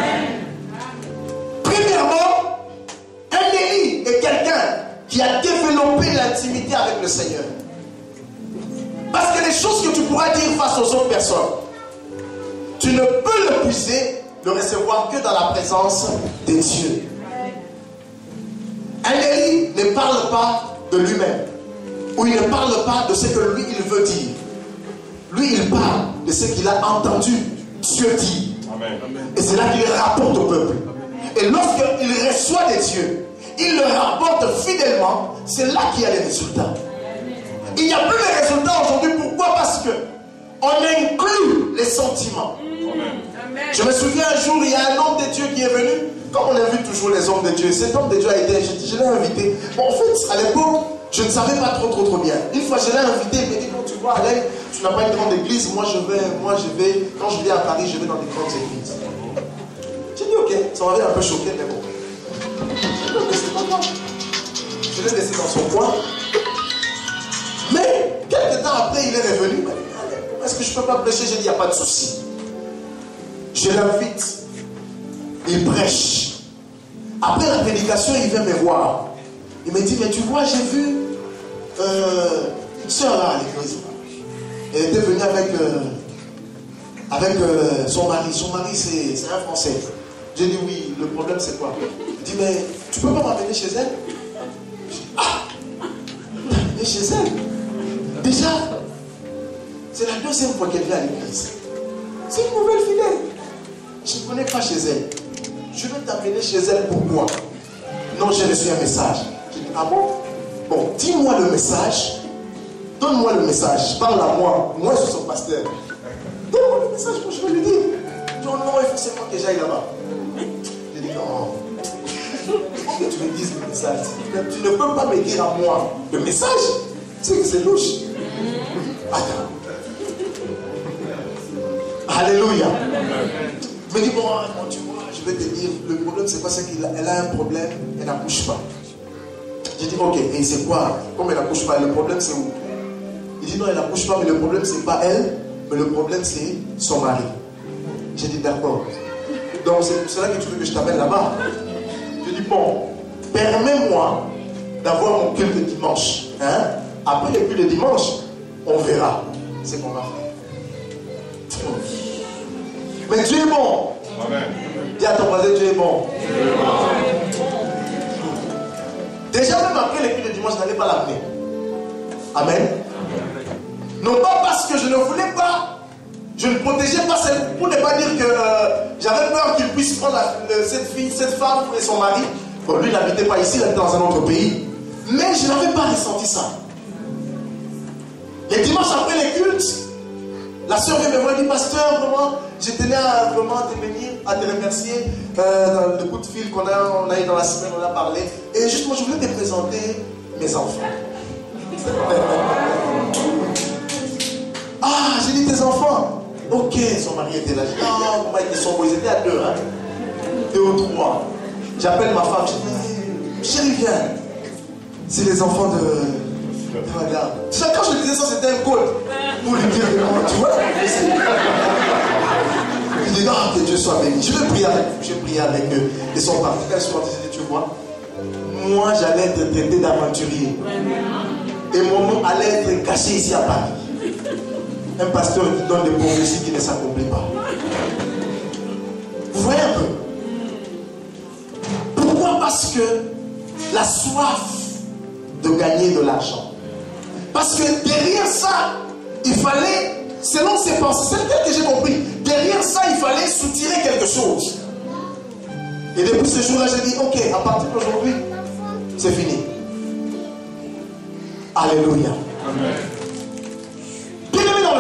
Premièrement, un Élie est quelqu'un qui a développé l'intimité avec le Seigneur. Parce que les choses que tu pourras dire face aux autres personnes, tu ne peux le puiser, le recevoir que dans la présence de Dieu. Un Élie ne parle pas de lui-même, ou il ne parle pas de ce que lui il veut dire. Lui il parle de ce qu'il a entendu Dieu dire. Amen. Et c'est là qu'il rapporte au peuple. Et lorsqu'il reçoit des dieux, il le rapporte fidèlement, c'est là qu'il y a les résultats. Il n'y a plus de résultats aujourd'hui. Pourquoi? Parce que on inclut les sentiments. Amen. Je me souviens un jour, il y a un homme de Dieu qui est venu. Comme on invite toujours les hommes de Dieu, cet homme de Dieu a été, je l'ai invité. Bon, en fait, à l'époque, je ne savais pas trop bien. Une fois, je l'ai invité, il m'a dit, non, tu vois, Alain, tu n'as pas une grande église, moi je vais, quand je viens à Paris, je vais dans des grandes églises. J'ai dit, ok, ça m'avait un peu choqué, mais bon. J'ai dit, ok, c'est pas grave. Je l'ai laissé dans son coin. Mais, quelques temps après, il est revenu, il m'a dit, est-ce que je ne peux pas prêcher? J'ai dit, il n'y a pas de souci. Je l'invite. Il prêche. Après la prédication, il vient me voir. Il me dit, mais tu vois, j'ai vu une soeur là à l'église. Elle était venue avec son mari. Son mari, c'est un Français. J'ai dit, oui, le problème c'est quoi? Il dit, mais tu peux pas m'amener chez elle? Je dis, ah, t'amener chez elle? Déjà, c'est la deuxième fois qu'elle vient à l'église. C'est une nouvelle fidèle. Je ne connais pas chez elle. Je vais t'amener chez elle, pourquoi? Non, j'ai reçu un message. J'ai dit, ah bon? Bon, dis-moi le message. Donne-moi le message. Parle à moi. Moi, je suis son pasteur. Donne-moi le message, moi, je vais lui dire. Non, il faut seulement que j'aille là-bas. J'ai dit, non. Il faut que tu me dises le message. Tu ne peux pas me dire à moi le message. Tu sais que c'est louche. Attends. Alléluia. Je me dis, bon, tu vois, je vais te dire, le problème c'est quoi? C'est qu'elle a un problème, elle n'accouche pas. J'ai dit, ok, et c'est quoi? Comme elle n'accouche pas, le problème c'est où? Il dit, non, elle n'accouche pas, mais le problème c'est pas elle, mais le problème c'est son mari. J'ai dit, d'accord. Donc c'est pour cela que tu veux que je t'amène là-bas. Je dis, bon, permets-moi d'avoir mon culte de dimanche. Hein? Après le culte de dimanche, on verra ce qu'on va faire. Mais Dieu est bon. Amen. Dis à ton voisin, Dieu est bon. Dieu est bon. Déjà, même après le culte de dimanche, je n'allais pas l'amener. Amen. Amen. Non pas parce que je ne voulais pas, je ne protégeais pas, pour ne pas dire que j'avais peur qu'il puisse prendre cette femme et son mari. Bon, lui, il n'habitait pas ici, il habitait dans un autre pays. Mais je n'avais pas ressenti ça. Les dimanches après les cultes, la soeur vient me voir et dit, pasteur, vraiment, je tenais à vraiment te venir, à te remercier dans le coup de fil qu'on a eu dans la semaine, on a parlé. Et justement, je voulais te présenter mes enfants. Ah, j'ai dit tes enfants. Ok, son mari était là. J'ai dit, non, maman, ils étaient à deux, hein. 2 ou 3. J'appelle ma femme, je dis, chérie, viens. C'est les enfants de madame. Déjà, quand je disais ça, c'était un code. Pour lui dire, tu vois, il dit, non, que Dieu soit béni. Je vais prier avec eux. J'ai prié avec eux. Ils sont partis. Quand ils sont partis, j'ai dit, tu vois, moi, j'allais être traité d'aventurier. Et mon nom allait être caché ici à Paris. Un pasteur qui donne des prophéties qui ne s'accomplissent pas. Vous voyez un peu? Pourquoi? Parce que la soif de gagner de l'argent. Parce que derrière ça, il fallait, selon ses pensées, c'est peut-être que j'ai compris, derrière ça, il fallait soutirer quelque chose. Et depuis ce jour-là, j'ai dit, ok, à partir d'aujourd'hui, c'est fini. Alléluia. Amen.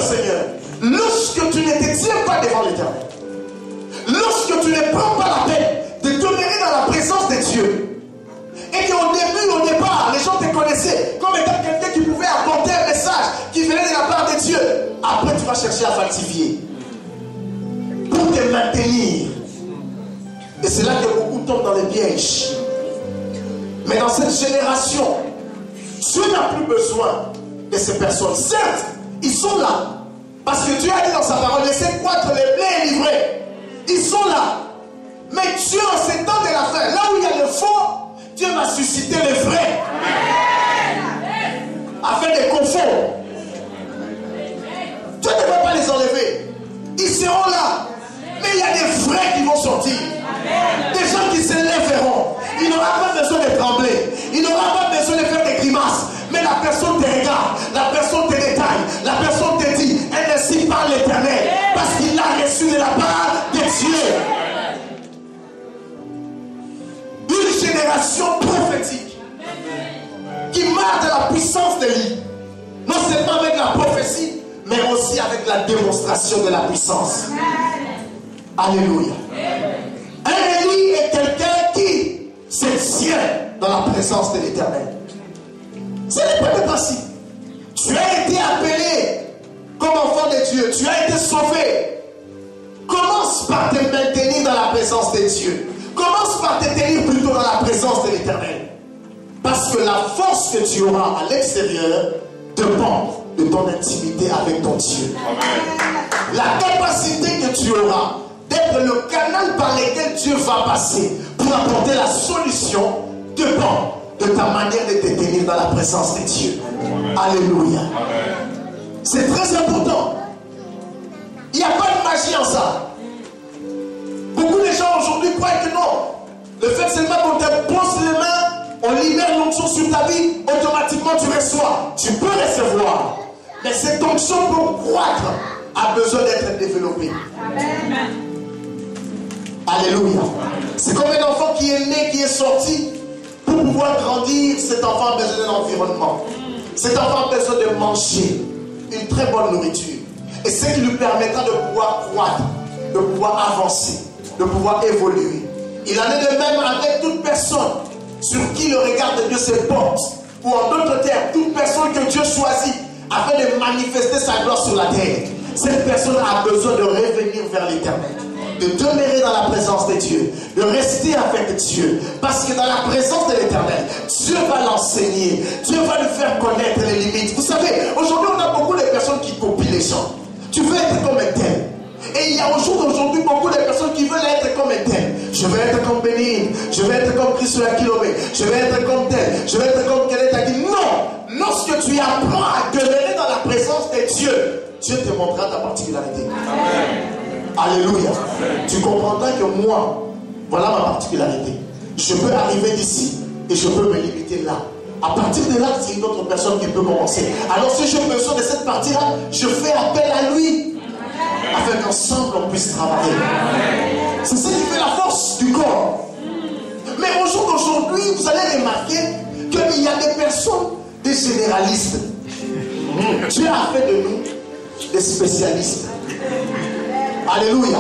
Seigneur, lorsque tu ne te tiens pas devant l'Éternel, lorsque tu ne prends pas la peine de demeurer dans la présence de Dieu, et qu'au début, au départ, les gens te connaissaient comme étant quelqu'un qui pouvait apporter un message qui venait de la part de Dieu, après tu vas chercher à falsifier pour te maintenir. Et c'est là que beaucoup tombent dans les pièges. Mais dans cette génération, Dieu n'a plus besoin de ces personnes. Certes, ils sont là. Parce que Dieu a dit dans sa parole, laissez croître les blés et livrés. Ils sont là. Mais Dieu, en ces temps de la fin, là où il y a le faux, Dieu va susciter les vrais. Afin de confondre. Dieu ne va pas les enlever. Ils seront là. Mais il y a des vrais qui vont sortir. Des gens qui se lèveront. Il n'aura pas besoin de trembler. Il n'aura pas besoin de faire des grimaces. Mais la personne te regarde. La personne te détaille. La personne te dit, ainsi parle l'Éternel. Parce qu'il l'a reçu de la part de Dieu. Une génération prophétique qui marque de la puissance d'Élie. Non seulement avec la prophétie, mais aussi avec la démonstration de la puissance. Alléluia. Un Élie est quelqu'un qui se tient dans la présence de l'Éternel. Ce n'est pas le principe. Tu as été appelé comme enfant de Dieu. Tu as été sauvé. Commence par te maintenir dans la présence de Dieu. Commence par te tenir plutôt dans la présence de l'Éternel. Parce que la force que tu auras à l'extérieur dépend de ton intimité avec ton Dieu. Amen. La capacité que tu auras d'être le canal par lequel Dieu va passer pour apporter la solution dépend de ta manière de te tenir dans la présence de Dieu. Amen. Alléluia. C'est très important. Il n'y a pas de magie en ça. Beaucoup de gens aujourd'hui croient que non. Le fait seulement qu'on te pose les mains, on libère l'onction sur ta vie, automatiquement tu reçois. Tu peux recevoir. Mais cette onction pour croître a besoin d'être développée. Amen. Alléluia. C'est comme un enfant qui est né, qui est sorti. Pour pouvoir grandir, cet enfant a besoin d'un environnement. Cet enfant a besoin de manger une très bonne nourriture. Et ce qui lui permettra de pouvoir croître, de pouvoir avancer, de pouvoir évoluer. Il en est de même avec toute personne sur qui le regard de Dieu se porte. Ou en d'autres termes, toute personne que Dieu choisit afin de manifester sa gloire sur la terre. Cette personne a besoin de revenir vers l'Éternel, de demeurer dans la présence de Dieu, de rester avec Dieu. Parce que dans la présence de l'Éternel, Dieu va l'enseigner, Dieu va lui faire connaître les limites. Vous savez, aujourd'hui on a beaucoup de personnes qui copient les gens. Tu veux être comme un tel. Et il y a aujourd'hui beaucoup de personnes qui veulent être comme un tel. Je veux être comme Bénin, je veux être comme Christ sur la kilomètre, je veux être comme tel, je veux être comme Kenneth a dit. Non! Lorsque tu apprends à demeurer dans la présence de Dieu, Dieu te montrera ta particularité. Amen. Alléluia. Amen. Tu comprendras que moi, voilà ma particularité. Je peux arriver d'ici et je peux me limiter là. À partir de là, c'est une autre personne qui peut commencer. Alors si j'ai besoin de cette partie-là, je fais appel à lui. Afin qu'ensemble on puisse travailler. C'est ce qui fait la force du corps. Mais au jour d'aujourd'hui, vous allez remarquer qu'il y a des personnes, des généralistes. Dieu a fait de nous des spécialistes. Alléluia.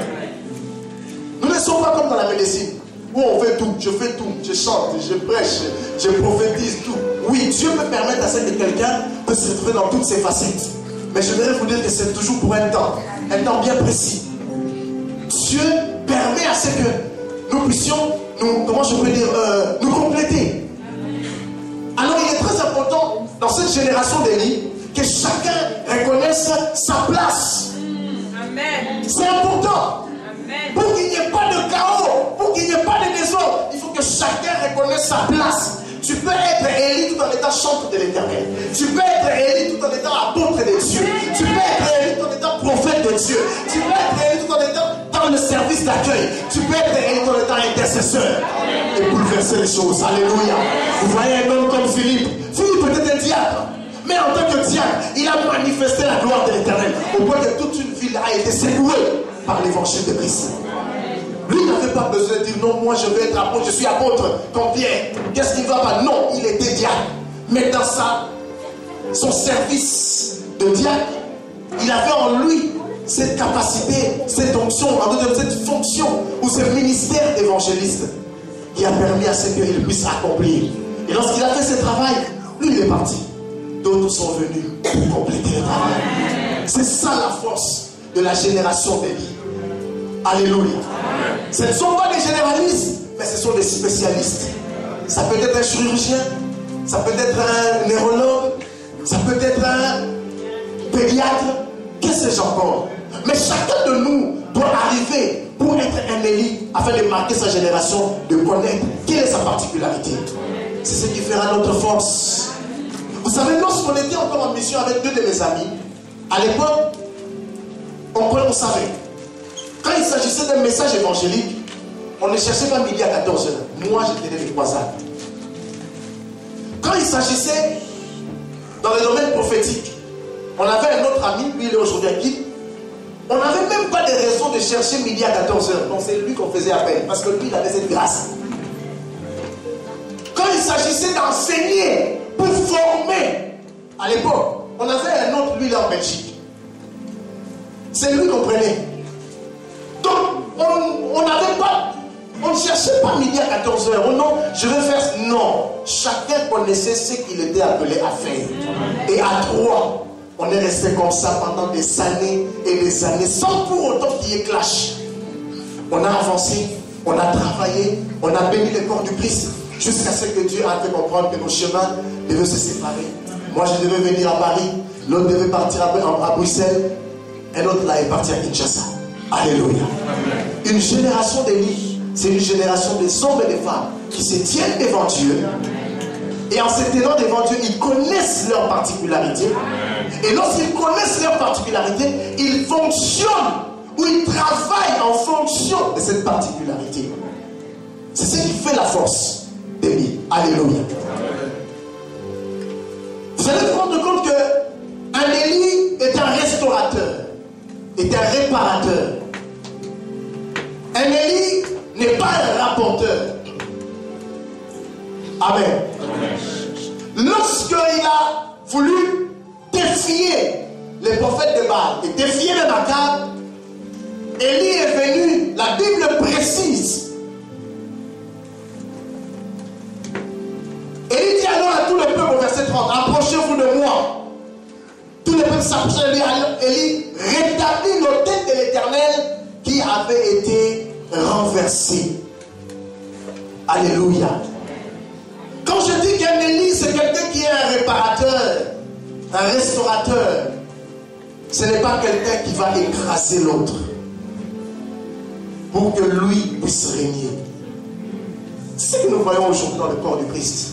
Nous ne sommes pas comme dans la médecine où on fait tout, je chante, je prêche, je prophétise tout. Oui, Dieu peut permettre à ce que quelqu'un peut se trouver dans toutes ses facettes. Mais je voudrais vous dire que c'est toujours pour un temps bien précis. Dieu permet à ce que nous puissions, nous compléter. Alors il est très important dans cette génération d'Élie que chacun reconnaisse sa place. Amen. C'est important. Amen. Pour qu'il n'y ait pas de chaos, pour qu'il n'y ait pas de désordre, il faut que chacun reconnaisse sa place. Tu peux être Élie tout en étant chanteur de l'Éternel. Tu peux être Élie tout en étant apôtre de Dieu. Tu peux être Élie tout en étant prophète de Dieu. Tu peux être Élie tout en étant dans le service d'accueil. Tu peux être Élie tout en étant intercesseur et bouleverser les choses. Alléluia. Vous voyez un homme comme Philippe. Philippe était un diacre. Mais en tant que diacre, il a manifesté la gloire de l'Éternel. Au point que toute une ville a été secouée par l'évangile de Christ. Lui n'avait pas besoin de dire non, moi je vais être apôtre, je suis apôtre comme Pierre. Qu'est-ce qui ne va pas? Non, il était diacre. Mais dans son service de diacre, Il avait en lui cette capacité, cette onction, cette fonction ou ce ministère d'évangéliste qui a permis à ce qu'il puisse accomplir. Et lorsqu'il a fait ce travail, lui il est parti. D'autres sont venus pour compléter le travail. C'est ça la force de la génération d'Élie. Alléluia. Ce ne sont pas des généralistes, mais ce sont des spécialistes. Ça peut être un chirurgien, ça peut être un neurologue, ça peut être un pédiatre, qu'est-ce que j'ai encore? Mais chacun de nous doit arriver pour être un Élie afin de marquer sa génération, de connaître quelle est sa particularité. C'est ce qui fera notre force. Vous savez, lorsqu'on était encore en mission avec deux de mes amis, à l'époque, on savait. Quand il s'agissait d'un message évangélique, on ne cherchait pas midi à 14h. Moi, j'étais les croisades. Quand il s'agissait dans le domaine prophétique, on avait un autre ami, lui il est aujourd'hui acquis. On n'avait même pas de raison de chercher midi à 14h. Donc c'est lui qu'on faisait appel, parce que lui il avait cette grâce. Quand il s'agissait d'enseigner pour former, à l'époque, on avait un autre, lui là en Belgique. C'est lui qu'on prenait. Donc on n'avait pas, on ne cherchait pas midi à 14h. Oh non, je vais faire. Non, chacun connaissait ce qu'il était appelé à faire. Et à trois, on est resté comme ça pendant des années et des années, sans pour autant qu'il y ait clash. On a avancé, on a travaillé, on a béni le corps du Christ, jusqu'à ce que Dieu a fait comprendre que nos chemins devaient se séparer. Moi, je devais venir à Paris, l'autre devait partir à Bruxelles, et l'autre là est parti à Kinshasa. Alléluia. Une génération d'Élie, c'est une génération des hommes et des femmes qui se tiennent devant Dieu. Et en se tenant devant Dieu, ils connaissent leurs particularités. Et lorsqu'ils connaissent leurs particularités, ils fonctionnent ou ils travaillent en fonction de cette particularité. C'est ce qui fait la force d'Élie. Alléluia. Vous allez vous rendre compte qu'un Élie est un restaurateur, est un réparateur. Un Élie n'est pas un rapporteur. Amen. Lorsqu'il a voulu défier les prophètes de Baal et défier les Macabres, Élie est venu, la Bible précise. Élie dit alors à tout le peuple au verset 30, approchez-vous de moi. Tout le peuple s'approche de lui. Élie rétablit l'autel de l'Éternel qui avait été renversé. Alléluia. Quand je dis qu'un Élie, c'est quelqu'un qui est un réparateur, un restaurateur, ce n'est pas quelqu'un qui va écraser l'autre pour que lui puisse régner. C'est ce que nous voyons aujourd'hui dans le corps du Christ.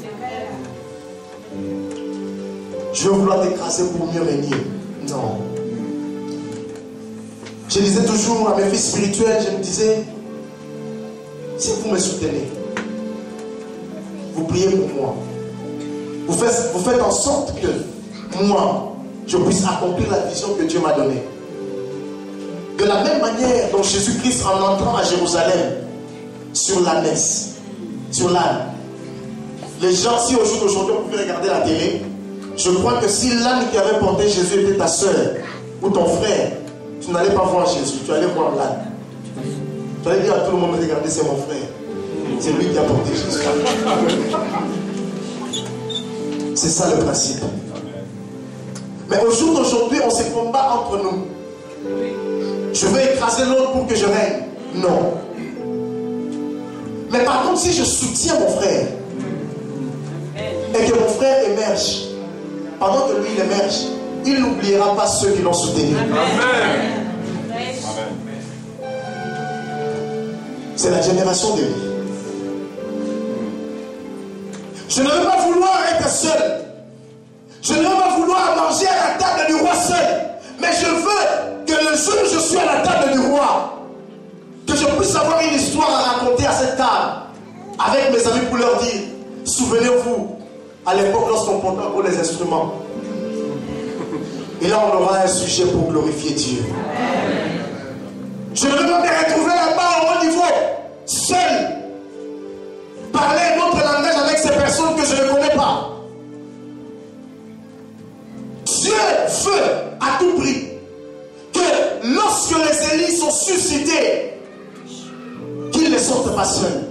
Je vais vouloir t'écraser pour mieux régner. Non. Je disais toujours à mes fils spirituels, je me disais, si vous me soutenez, vous priez pour moi, vous faites en sorte que moi, je puisse accomplir la vision que Dieu m'a donnée. De la même manière dont Jésus-Christ, en entrant à Jérusalem, sur l'ânesse, sur l'âne, les gens, si au jour d'aujourd'hui on pouvait regarder la télé, je crois que si l'âne qui avait porté Jésus était ta soeur ou ton frère, tu n'allais pas voir Jésus, tu allais voir l'âne. Tu allais dire à tout le monde, regardez, c'est mon frère. C'est lui qui a porté Jésus. C'est ça le principe. Mais au jour d'aujourd'hui, on se combat entre nous. Je veux écraser l'autre pour que je règne. Non. Mais par contre, si je soutiens mon frère et que mon frère émerge, pendant que lui il émerge, il n'oubliera pas ceux qui l'ont soutenu. Amen. C'est la génération d'Élie. Je ne veux pas vouloir être seul. Je ne veux pas vouloir manger à la table du roi seul. Mais je veux que le jour où je suis à la table du roi, que je puisse avoir une histoire à raconter à cette table avec mes amis pour leur dire, souvenez-vous, à l'époque lorsqu'on portait encore les instruments. Et là on aura un sujet pour glorifier Dieu. Je ne veux pas me retrouver là-bas au haut niveau, seul, parler un autre langage avec ces personnes que je ne connais pas. Dieu veut à tout prix que lorsque les Élis sont suscités, qu'ils ne sortent pas seuls.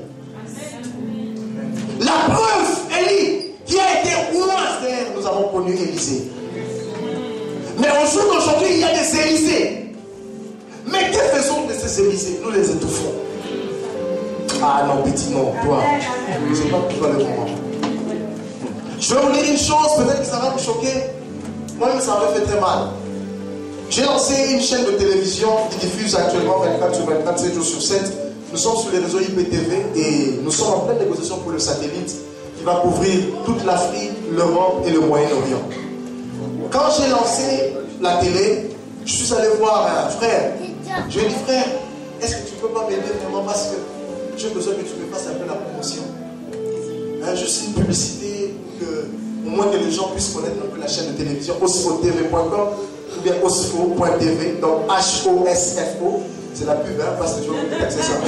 La preuve, Élie, qui a été roi, nous avons connu Élisée. Mais au jour d'aujourd'hui, il y a des Élysées. Mais que faisons de ces Élysées? Nous les étouffons. Ah non, petit, non, toi. Je ne sais pas pourquoi le moment. Je vais vous dire une chose, peut-être que ça va vous choquer. Moi-même, ça m'a fait très mal. J'ai lancé une chaîne de télévision qui diffuse actuellement 24 sur 24, 7 jours sur 7. Nous sommes sur les réseaux IPTV et nous sommes en pleine négociation pour le satellite qui va couvrir toute l'Afrique, l'Europe et le Moyen-Orient. Quand j'ai lancé la télé, je suis allé voir un frère. Je lui ai dit, frère, est-ce que tu peux pas m'aider vraiment parce que j'ai besoin que tu me fasses un peu la promotion. Juste une publicité pour que, au moins que les gens puissent connaître un peu la chaîne de télévision osfotv.com ou bien osfo.tv, donc HOSFO. C'est la pub, hein, parce que je vais accès ça.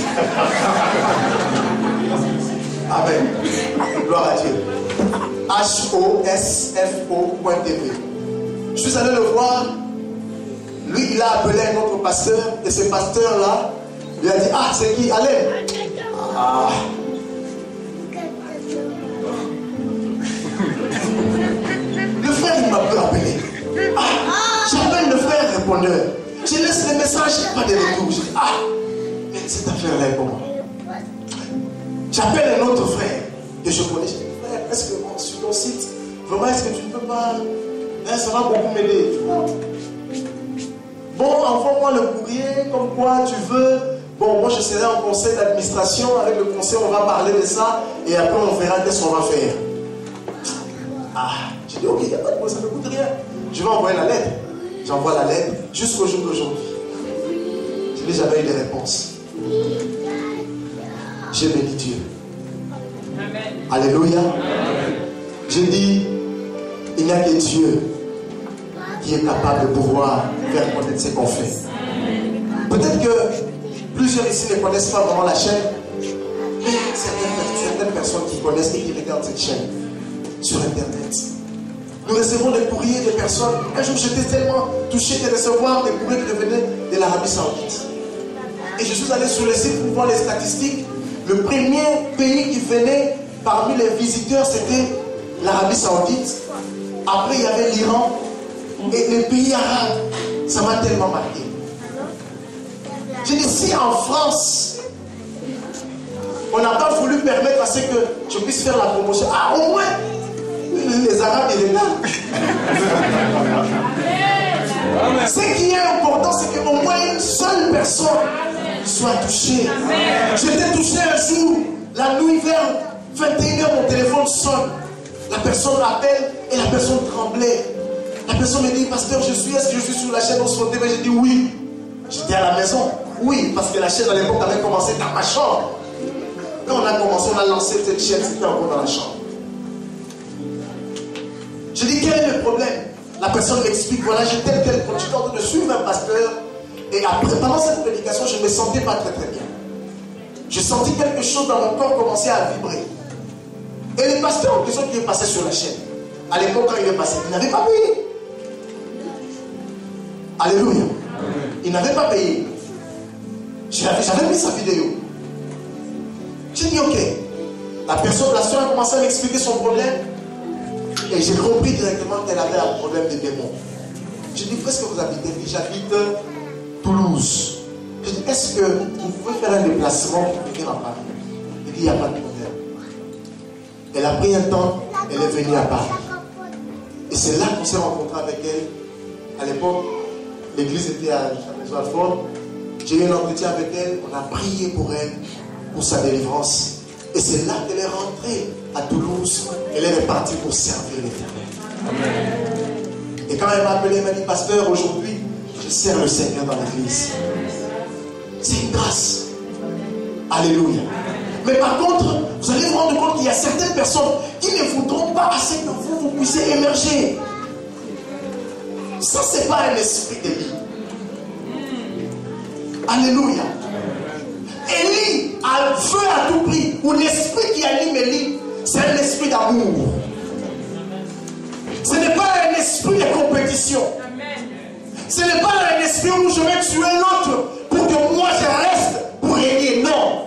Amen. Gloire à Dieu. HOSFO.tv. Je suis allé le voir. Lui, il a appelé un autre pasteur. Et ce pasteur-là lui a dit, ah, c'est qui? Allez. Ah. Le frère, il m'a peu appelé. Ah, j'appelle le frère répondeur. Je laisse les messages, pas de retour. Je dis, ah, mais cette affaire-là est pour moi. J'appelle un autre frère que je connais. Je dis, frère, est-ce que sur ton site, vraiment, est-ce que tu ne peux pas. Ça va beaucoup m'aider. Bon, envoie-moi le courrier, comme quoi tu veux. Bon, moi je serai en conseil d'administration. Avec le conseil, on va parler de ça. Et après, on verra qu'est-ce qu'on va faire. Ah, j'ai dit, ok, il n'y a pas de problème, ça ne coûte rien. Je vais envoyer la lettre. J'envoie la lettre jusqu'au jour d'aujourd'hui. Je n'ai jamais eu de réponse. J'ai béni Dieu. Amen. Alléluia. J'ai dit, il n'y a que Dieu qui est capable de pouvoir faire connaître ce qu'on fait. Peut-être que plusieurs ici ne connaissent pas vraiment la chaîne, mais certaines personnes qui connaissent et qui regardent cette chaîne sur Internet. Nous recevons des courriers des personnes. Un jour, j'étais tellement touché de recevoir des courriers qui venaient de l'Arabie Saoudite. Et je suis allé sur le site pour voir les statistiques. Le premier pays qui venait parmi les visiteurs, c'était l'Arabie Saoudite. Après, il y avait l'Iran et les pays arabes. Ça m'a tellement marqué. J'ai dit, si en France, on n'a pas voulu permettre à ce que je puisse faire la promotion, ah, au moins, les Arabes et les Arabes. Ce qui est important, c'est qu'au moins une seule personne soit touchée. J'étais touché un jour, la nuit vers 21h, mon téléphone sonne. La personne m'appelle et la personne tremblait. La personne me dit, pasteur, est-ce que je suis sur la chaîne Osfo TV? J'ai dit oui. J'étais à la maison. Oui, parce que la chaîne à l'époque avait commencé dans ma chambre. Quand on a commencé, on a lancé cette chaîne, c'était encore dans la chambre. Je dis, quel est le problème? La personne m'explique, voilà, j'ai tel problème. J'étais en train de suivre un pasteur. Et après, pendant cette prédication, je ne me sentais pas très très bien. J'ai senti quelque chose dans mon corps commencer à vibrer. Et le pasteur en question qui est passé sur la chaîne, à l'époque quand il est passé, il n'avait pas payé. Alléluia. Il n'avait pas payé. J'avais mis sa vidéo. J'ai dit, ok. La soeur a commencé à m'expliquer son problème. Et j'ai compris directement qu'elle avait un problème de démon. J'ai dit, où est-ce que vous habitez? J'habite Toulouse. J'ai dit, est-ce que vous pouvez faire un déplacement pour venir à Paris? Il dit, il n'y a pas de problème. Elle a pris un temps, elle est venue à Paris. Et c'est là qu'on s'est rencontré avec elle. À l'époque, l'église était à la maison Alfort. J'ai eu un entretien avec elle, on a prié pour elle, pour sa délivrance. Et c'est là qu'elle est rentrée à Toulouse. Elle est repartie pour servir l'Éternel. Et quand elle m'a appelé, elle m'a dit, pasteur, aujourd'hui, je sers le Seigneur dans l'église. C'est une grâce. Alléluia. Mais par contre, vous allez vous rendre compte qu'il y a certaines personnes qui ne voudront pas assez que vous puissiez émerger. Ça, c'est pas un esprit d'Élie. Alléluia. Élie a feu à tout prix, ou l'esprit qui anime Élie, c'est un esprit d'amour. Ce n'est pas un esprit de compétition. esprit où je vais tuer l'autre pour que moi je reste pour régner. Non.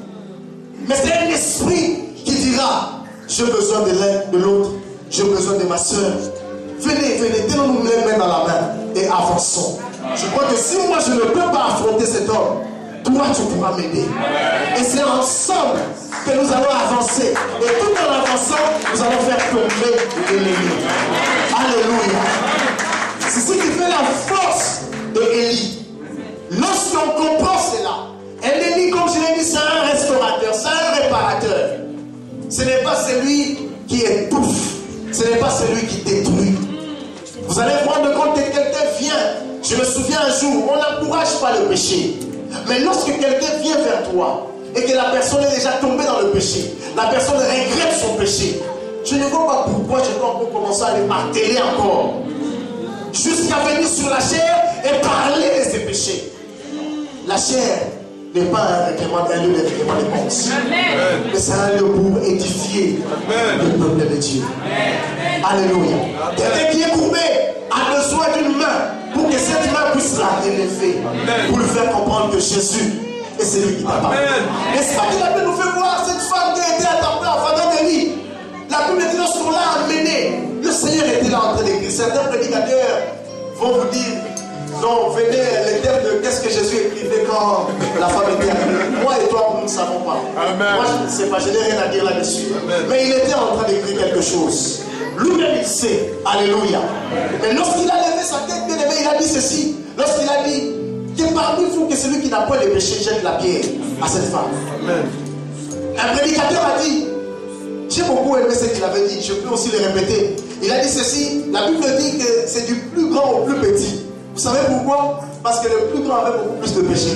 Mais c'est un esprit qui dira, j'ai besoin de l'un, de l'autre, j'ai besoin de ma soeur. Venez, tenons-nous les mains dans la main et avançons. Je crois que si moi je ne peux pas affronter cet homme, toi tu pourras m'aider. Et c'est ensemble que nous allons avancer. Et tout en avançant, nous allons faire tomber l'ennemi. Alléluia. C'est ce qui fait la force de Élie. Lorsqu'on comprend cela, un ennemi, comme je l'ai dit, c'est un restaurateur, c'est un réparateur. Ce n'est pas celui qui étouffe, ce n'est pas celui qui détruit. Vous allez prendre compte que quelqu'un vient. Je me souviens un jour, on n'encourage pas le péché. Mais lorsque quelqu'un vient vers toi et que la personne est déjà tombée dans le péché, la personne regrette son péché, je ne vois pas pourquoi je dois encore commencer à le marteler encore. Jusqu'à venir sur la chair et parler de ses péchés. La chair n'est pas un lieu de règlement de comptes. Mais c'est un lieu pour édifier le peuple de Dieu. Alléluia. Quelqu'un qui est courbé a besoin d'une main pour que cette main puisse la relever. Pour lui faire comprendre que Jésus est celui qui t'a parlé. N'est-ce pas que la Bible nous fait voir cette femme qui a été attendue en faveur d'Élie? La Bible dit lorsqu'on l'a amenée, le Seigneur était là en train d'écrire. Certains prédicateurs vont vous dire, non, venez, les termes de qu'est-ce que Jésus écrivait quand la femme était arrivée. Moi et toi, nous ne savons pas. Amen. Moi, je ne sais pas, je n'ai rien à dire là-dessus. Mais il était en train d'écrire quelque chose. Lui-même, il sait. Alléluia. Mais lorsqu'il a levé sa tête, bien aimé, il a dit ceci. Lorsqu'il a dit que parmi vous, que celui qui n'a pas les péchés jette la pierre à cette femme. Amen. Un prédicateur a dit, j'ai beaucoup aimé ce qu'il avait dit, je peux aussi le répéter. Il a dit ceci, la Bible dit que c'est du plus grand au plus petit. Vous savez pourquoi? Parce que le plus grand avait beaucoup plus de péchés.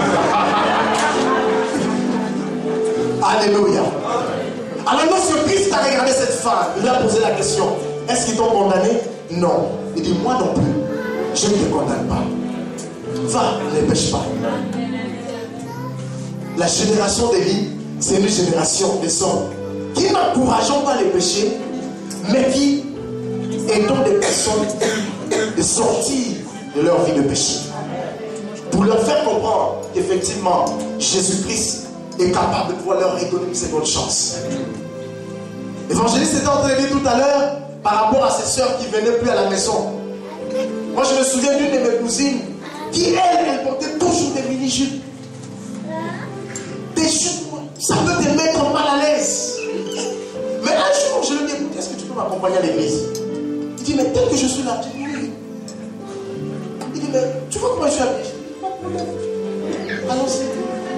Alléluia. Alors lorsque Christ a regardé cette femme, il lui a posé la question, est-ce qu'ils t'ont condamné? Non. Il dit, moi non plus, je ne te condamne pas. Va, ne pêche pas. La génération d'Élie, c'est une génération des hommes qui n'encourageons pas les péchés, mais qui aidons des personnes de sortir de leur vie de péché. Pour leur faire comprendre qu'effectivement, Jésus-Christ est capable de pouvoir leur redonner une seconde chance. L'évangéliste était en train de dire tout à l'heure par rapport à ses sœurs qui ne venaient plus à la maison. Moi, je me souviens d'une de mes cousines qui, elle portait toujours des mini-jupes. Des jupes, ça peut te mettre mal à l'aise. Mais un jour, je lui dis, est-ce que tu peux m'accompagner à l'église? Il dit, mais tel que je suis là, je dis, oui. Il dit, mais tu vois comment je suis habillé? Allons-y.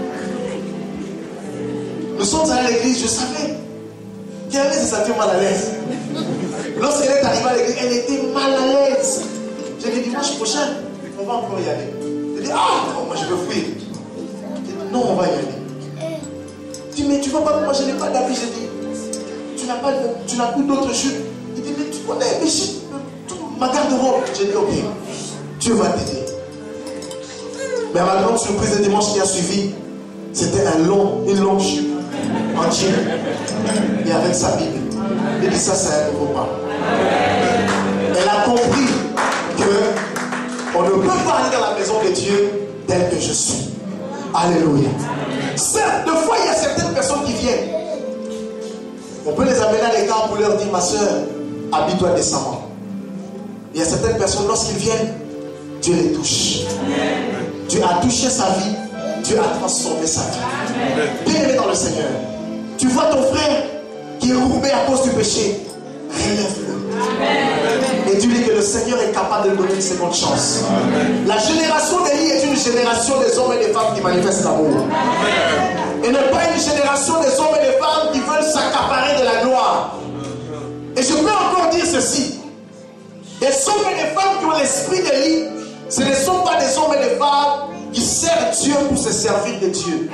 Nous sommes allés à l'église, je savais qu'elle allait se sentir mal à l'aise. Lorsqu'elle est arrivée à l'église, elle était mal à l'aise. J'ai dit, dimanche prochain, on va encore y aller. Elle dit, ah non, moi je veux fuir. J'ai dit, non, on va y aller. Il dit, mais tu vois pas, moi je n'ai pas d'habit. J'ai dit, tu n'as plus d'autres jupes. Il dit, mais tu connais mes jupes, ma garde-robe. J'ai dit, ok, Dieu va t'aider. Mais à ma grande surprise, le dimanche qui a suivi, c'était une longue jupe en jean et avec sa Bible. Il dit, ça, c'est un nouveau pas. Elle a compris qu'on ne peut pas aller dans la maison de Dieu tel que je suis. Alléluia. Certes, deux fois, il y a certaines personnes qui viennent. On peut les amener à l'écart pour leur dire, ma soeur, habille-toi décemment. Il y a certaines personnes, lorsqu'ils viennent, Dieu les touche. Dieu a touché sa vie. Dieu a transformé sa vie. Bien-aimé dans le Seigneur, tu vois ton frère qui est courbé à cause du péché, relève-le. Et dis-lui que le Seigneur est capable de lui donner une seconde chance. La génération d'Élie est une génération des hommes et des femmes qui manifestent l'amour. Et n'est pas une génération des hommes et des femmes qui veulent s'accaparer de la gloire. Et je peux encore dire ceci. Des hommes et des femmes qui ont l'esprit d'Élie, ce ne sont pas des hommes et des femmes qui servent Dieu pour se servir de Dieu.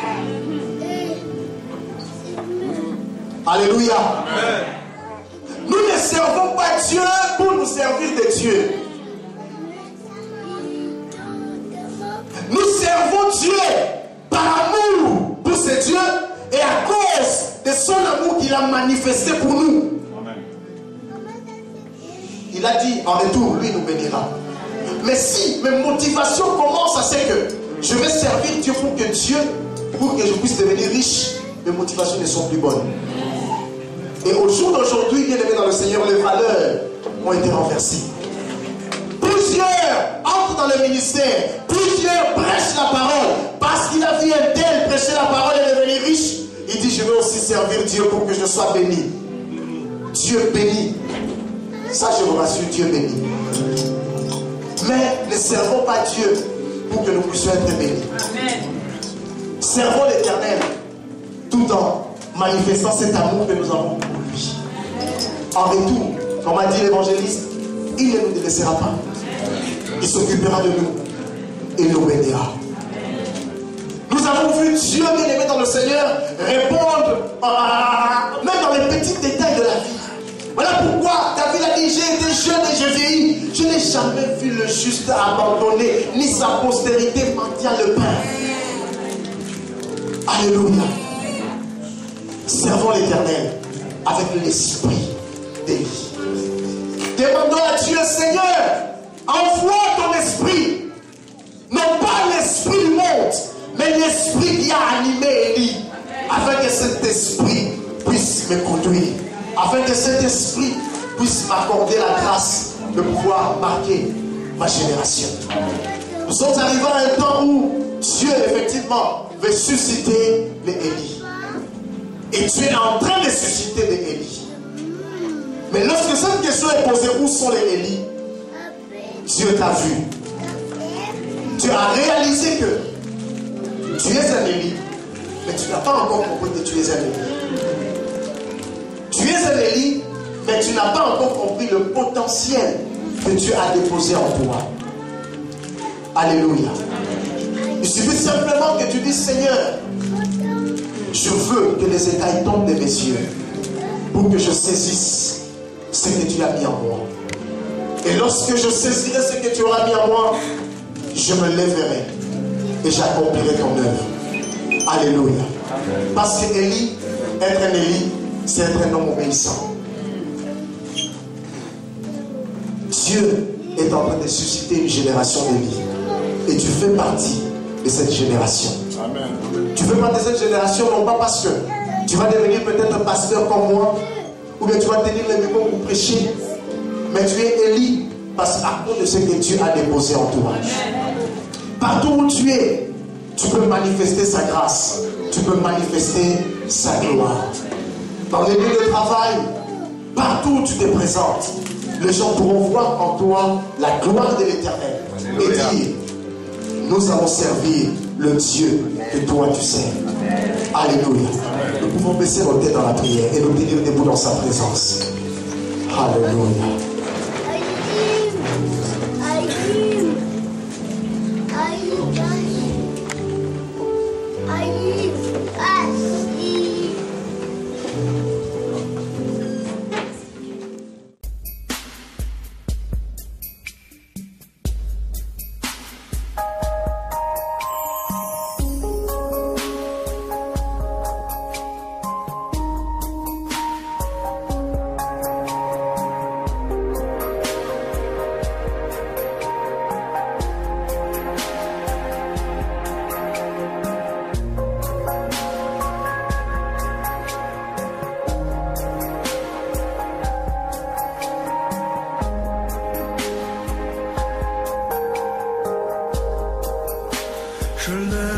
Alléluia. Amen. Nous ne servons pas Dieu pour nous servir de Dieu. Nous servons Dieu par amour pour ce Dieu et à cause de son amour qu'il a manifesté pour nous. Amen. Il a dit en retour, lui nous bénira. Mais si mes motivations commencent à ce que je vais servir Dieu pour que je puisse devenir riche, mes motivations ne sont plus bonnes. Et au jour d'aujourd'hui, bien aimé dans le Seigneur, les valeurs ont été renversées. Plusieurs entrent dans le ministère, plusieurs prêchent la parole, parce qu'il a vu un tel prêcher la parole et devenir riche. Il dit, je veux aussi servir Dieu pour que je sois béni. Dieu bénit. Ça, je vous rassure, Dieu bénit. Mais ne servons pas Dieu pour que nous puissions être bénis. Amen. Servons l'Éternel tout en manifestant cet amour que nous avons pour lui. En retour, comme a dit l'évangéliste, il ne nous délaissera pas. Il s'occupera de nous et nous bénira. Nous avons vu Dieu bien-aimé dans le Seigneur répondre même dans les petits détails de la vie. Voilà pourquoi David a dit, j'ai été jeune et je vieillis. Je n'ai jamais vu le juste abandonné, ni sa postérité mendiant le pain. Alléluia. Servons l'Éternel avec l'esprit d'Élie. Demandons à Dieu, Seigneur, envoie ton esprit. Non pas l'esprit du monde, mais l'esprit qui a animé Élie. Afin que cet esprit puisse me conduire. Afin que cet esprit puisse m'accorder la grâce de pouvoir marquer ma génération. Nous sommes arrivés à un temps où Dieu, effectivement, veut susciter les Élie. Et tu es en train de susciter des Élie. Mais lorsque cette question est posée, où sont les Élie? Dieu t'a vu. Tu as réalisé que tu es un Élie, mais tu n'as pas encore compris que tu es un Élie. Tu es un Élie, mais tu n'as pas encore compris le potentiel que Dieu a déposé en toi. Alléluia. Il suffit simplement que tu dises, Seigneur, je veux que les écailles tombent de mes yeux pour que je saisisse ce que tu as mis en moi. Et lorsque je saisirai ce que tu auras mis en moi, je me lèverai et j'accomplirai ton œuvre. Alléluia. Parce que Élie, être un Élie, c'est être un homme obéissant. Dieu est en train de susciter une génération d'Élie. Et tu fais partie de cette génération. Amen. Tu fais partie de cette génération non pas parce que tu vas devenir peut-être un pasteur comme moi, ou bien tu vas tenir le micro pour prêcher, mais tu es Élie parce qu'à cause de ce que Dieu a déposé en toi. Partout où tu es, tu peux manifester sa grâce, tu peux manifester sa gloire. Dans les lieux de travail, partout où tu te présentes, les gens pourront voir en toi la gloire de l'Éternel et dire, nous allons servir le Dieu que toi tu sers. Alléluia. Nous pouvons baisser nos têtes dans la prière et nous tenir debout dans sa présence. Alléluia. Je